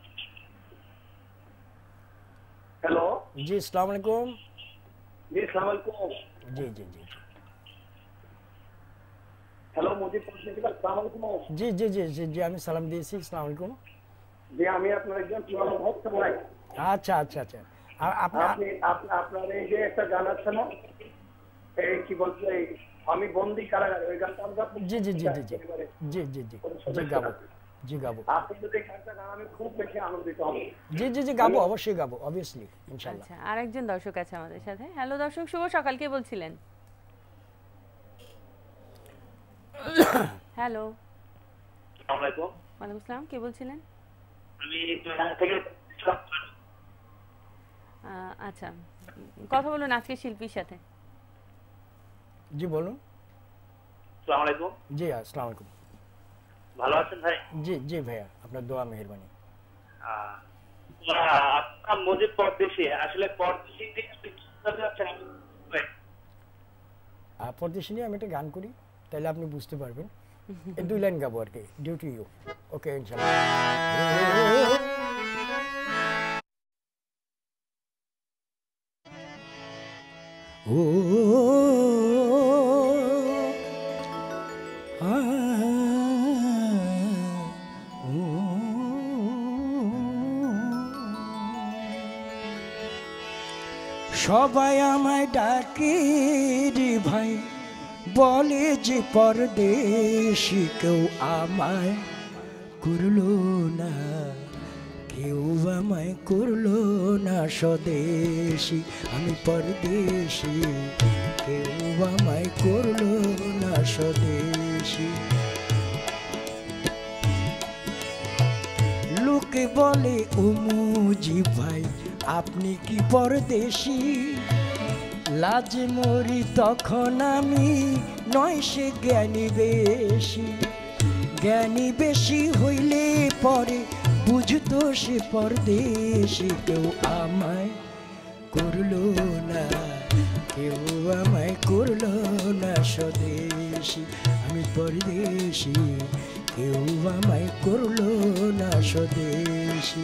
हेलो जी, अस्सलाम वालेकुम। जी अस्सलाम वालेकुम। जी जी जी हेलो, मुझे पूछने के बाद अस्सलाम वालेकुम। जी जी जी जी जी আমি সালাম দিয়েছি। আসসালামু আলাইকুম। জি, আমি আপনার একজন পুরনো ভক্ত ভাই। আচ্ছা আচ্ছা আচ্ছা। আপনি আপনার এই যে একটা গান আছে না, এই কি বলছে, আমি বন্দি কারাগারে, ওই গানটা আমরা জি জি জি জি জি জি জি জি জি গাবো, জি গাবো। আপনি যদি গানটা গান, আমি খুব বেশি আনন্দিত হব। জি জি জি গাবো, অবশ্যই গাবো, অবভিয়াসলি, ইনশাআল্লাহ। আচ্ছা, আরেকজন দর্শক আছে আমাদের সাথে। হ্যালো দর্শক, শুভ সকাল, কে বলছিলেন? হ্যালো, আসসালামু আলাইকুম। ওয়ালাইকুম আসসালাম, কে বলছিলেন? আমি চিরাং থেকে। আচ্ছা, কথা বলুন আজকে শিল্পীর সাথে। জি বলুন। আসসালামু আলাইকুম। জি আসসালামু আলাইকুম। ভালো আছেন ভাই? জি জি ভাইয়া, আপনার দোয়া মেহেরবানি। আপনার মুজিব পরদেশী, আসলে পরদেশী পরদেশী নিয়ে আমি একটা গান করি, তাহলে আপনি বুঝতে পারবেন। এই দুই লাইন গাবো আর কি, ডিউ টু ইউ। ওকে ইনশাআল্লাহ। ও সবাই আমায় ডাকে রে ভাই, বলে যে পরদেশি, কেউ আমায় করলো না, কেউ আমায় করলো না স্বদেশি। আমি পরদেশি, কেউ আমায় করলো না স্বদেশি। লোক লোকে বলে ও মুজিব ভাই আপনি কি পরদেশী, লাজে মরি তখন আমি নয় সে জ্ঞানী বেশি, জ্ঞানী বেশি হইলে পরে বুঝতো সে পরদেশী। কেউ আমায় করলো না, কেউ আমায় করলো না স্বদেশী, আমি পরদেশী, কেউ আমায় করলো না স্বদেশী।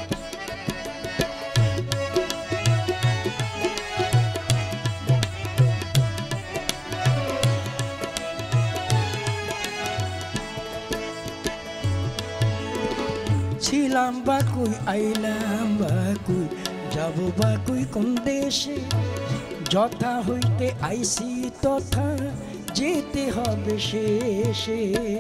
ছিলাম বা কই আইলাম বা কই যাব বা কই কোন দেশে, যথা হইতে আইসি তথা যেতে হবে শেষে।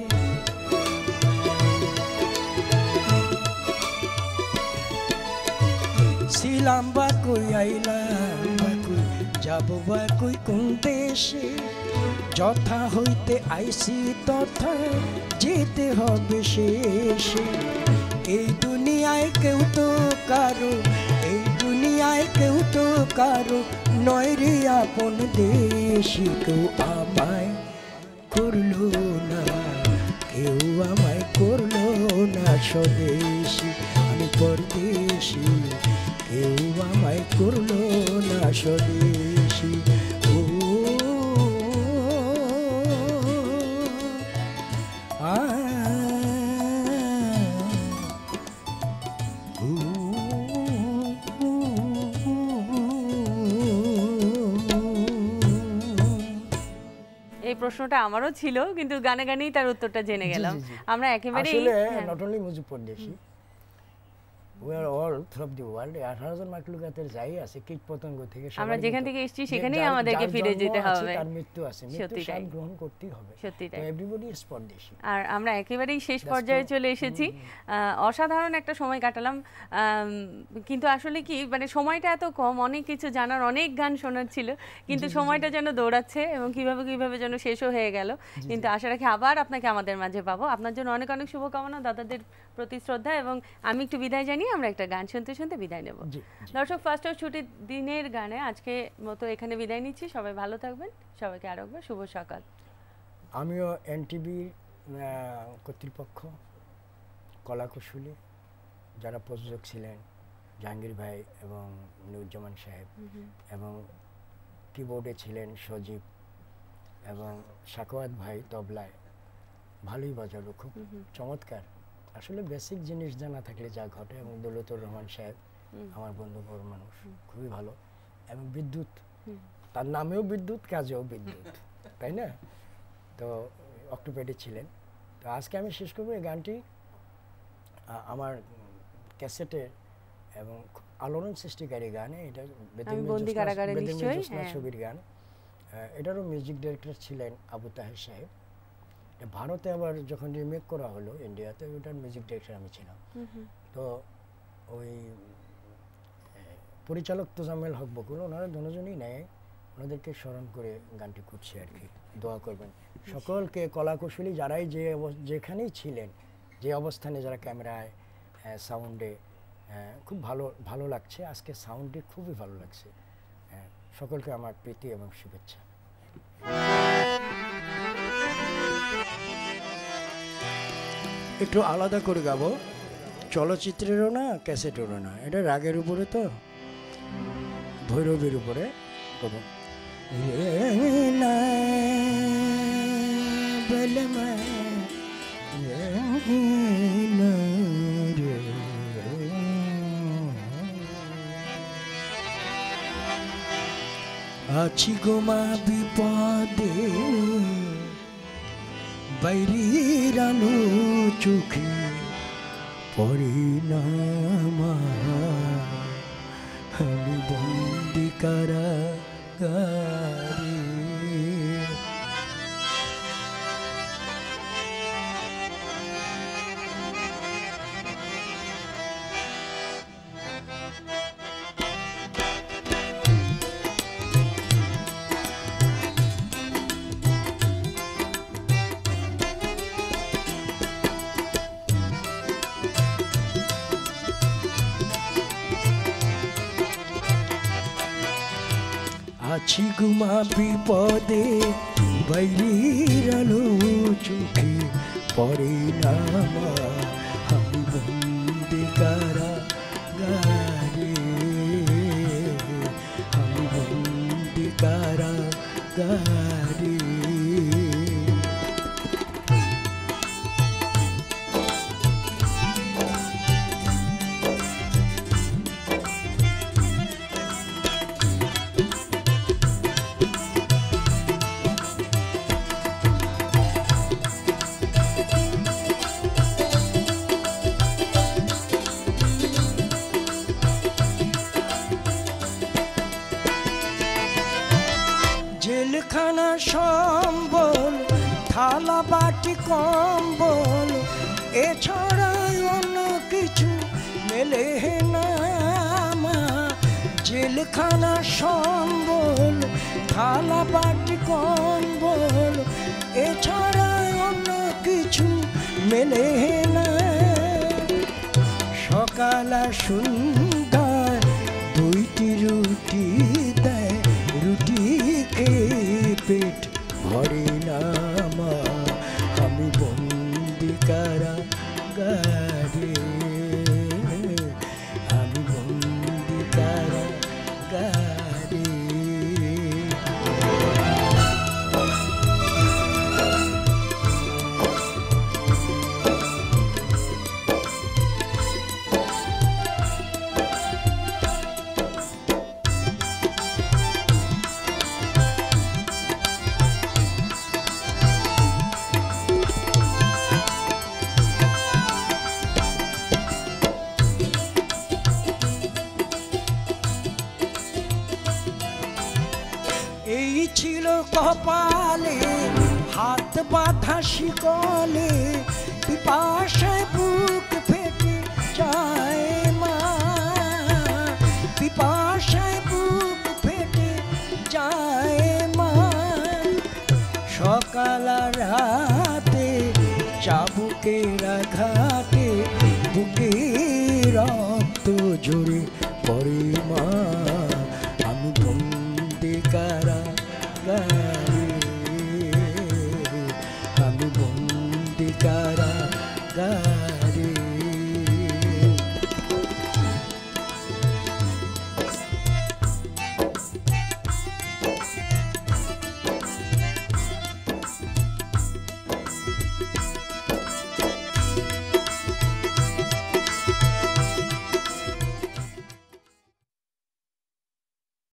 ছিলাম বা কই আইলাম বা কই যাব বা কই কোন দেশে, যথা হইতে আইসি তথা যেতে হবে শেষে। এই দুনিয়ায় কেউ তো কারো, এই দুনিয়ায় কেউ তো কারো নয় রে আপন দেশি, কেউ আমায় করলো না, কেউ আমায় করলো না স্বদেশী, আমি পরদেশী, কেউ আমায় করলো না স্বদেশী। ও আ প্রশ্নটা আমারও ছিল কিন্তু গানে গানেই তার উত্তরটা জেনে গেলাম। আমরা একেবারেই আসলে not only Mujib Pardeshi, we are all throughout the world, আঠারো জন মাকলুকাতের যাই আছে কীট পতঙ্গ থেকে আমরা যেখান থেকে এসেছি সেখানেই আমাদেরকে ফিরে যেতে হবে, তার মৃত্যু আছে, মৃত্যু স্বাদ গ্রহণ করতেই হবে, সত্যি তাই, এভরিবডি ইজ পরদেশী। আর আমরা একেবারেই শেষ পর্যায়ে চলে এসেছি। অসাধারণ একটা সময় কাটালাম, কিন্তু আসলে কি মানে সময়টা এত কম, অনেক কিছু জানার, অনেক গান শোনার ছিল, কিন্তু সময়টা যেন দৌড়াচ্ছে এবং কিভাবে কিভাবে যেন শেষও হয়ে গেল। কিন্তু আশা রাখি আবার আপনাকে আমাদের মাঝে পাবো। আপনার জন্য অনেক অনেক শুভকামনা, দাদাদের প্রতি শ্রদ্ধা, এবং আমি একটু বিদায় জানিয়ে আমরা একটা গান শুনতে শুনতে বিদায় নেব। দর্শক, ফার্স্ট অফ ছুটির দিনের গানে আজকে মতো এখানে বিদায় নিচ্ছি। সবাই ভালো থাকবেন, সবাইকে আরো একবার শুভ সকাল। আমিও এনটিভির কর্তৃপক্ষ, কলাকুশলী যারা প্রযোজক ছিলেন, জাহাঙ্গীর ভাই এবং নুরুজ্জামান সাহেব, এবং কিবোর্ডে ছিলেন সজীব, এবং সাকোয়াত ভাই তবলায় ভালোই বাজালো, খুব চমৎকার। আসলে বেসিক জিনিস জানা থাকলে যা ঘটে, এবং দৌলতুর রহমান সাহেব আমার বন্ধু বড় মানুষ, খুবই ভালো, এবং বিদ্যুৎ, তার নামেও বিদ্যুৎ, কাজেও বিদ্যুৎ, তাই না? তো অক্টোপেডে ছিলেন। তো আজকে আমি শেষ করবো এই গানটি আমার ক্যাসেটে, এবং আলোড়ন সৃষ্টিকারী গান। এটা ছবির গান। এটারও মিউজিক ডিরেক্টর ছিলেন আবু তাহের সাহেব। ভারতে আবার যখন রিমেক করা হলো ইন্ডিয়াতে, ওটার মিউজিক ডিরেক্টর আমি ছিলাম। তো ওই পরিচালক তোজামেল হক বকুল, ওনারা দুজনই নেয়, ওনাদেরকে স্মরণ করে গানটি করছি আর কি। দোয়া করবেন সকলকে, কলাকুশলী যারাই যে যেখানেই ছিলেন, যে অবস্থানে, যারা ক্যামেরায়, সাউন্ডে, খুব ভালো ভালো লাগছে আজকে, সাউন্ডে খুবই ভালো লাগছে। সকলকে আমার প্রীতি এবং শুভেচ্ছা। একটু আলাদা করে গাবো, চলচ্চিত্রেরও না ক্যাসেটেরও না, এটা রাগের উপরে, তো ভৈরবের উপরে গাবো। আছি গোমা বিপদে, বাইরের আলো চোখে পরিণামা, আমি বন্দি কারাগারে। আছি গুমা বিপদে বাইরের আলো চোখে পড়ে না মা আমি বন্দি কারাগারে আমি বন্দি কারাগারে জেলখানা সম্বল থালা বাটি কম্বল এছাড়া অন্য কিছু মেলে না মা জেলখানা সম্বল থালা বাটি কম্বল এছাড়া অন্য কিছু মেলে না সকাল সন্ধ্যা দুইটি রুটি দেয় রুটি খেয়ে পেট ভরে না মা আমি বন্দি কারাগারে আমি বন্দি কারাগারে এই ছিল কপালে হাত বাঁধা শিকলে পিপাসায় বুক ফেটে যায় মা পিপাসায় বুক ফেটে যায় মা সকাল রাতে চাবুকের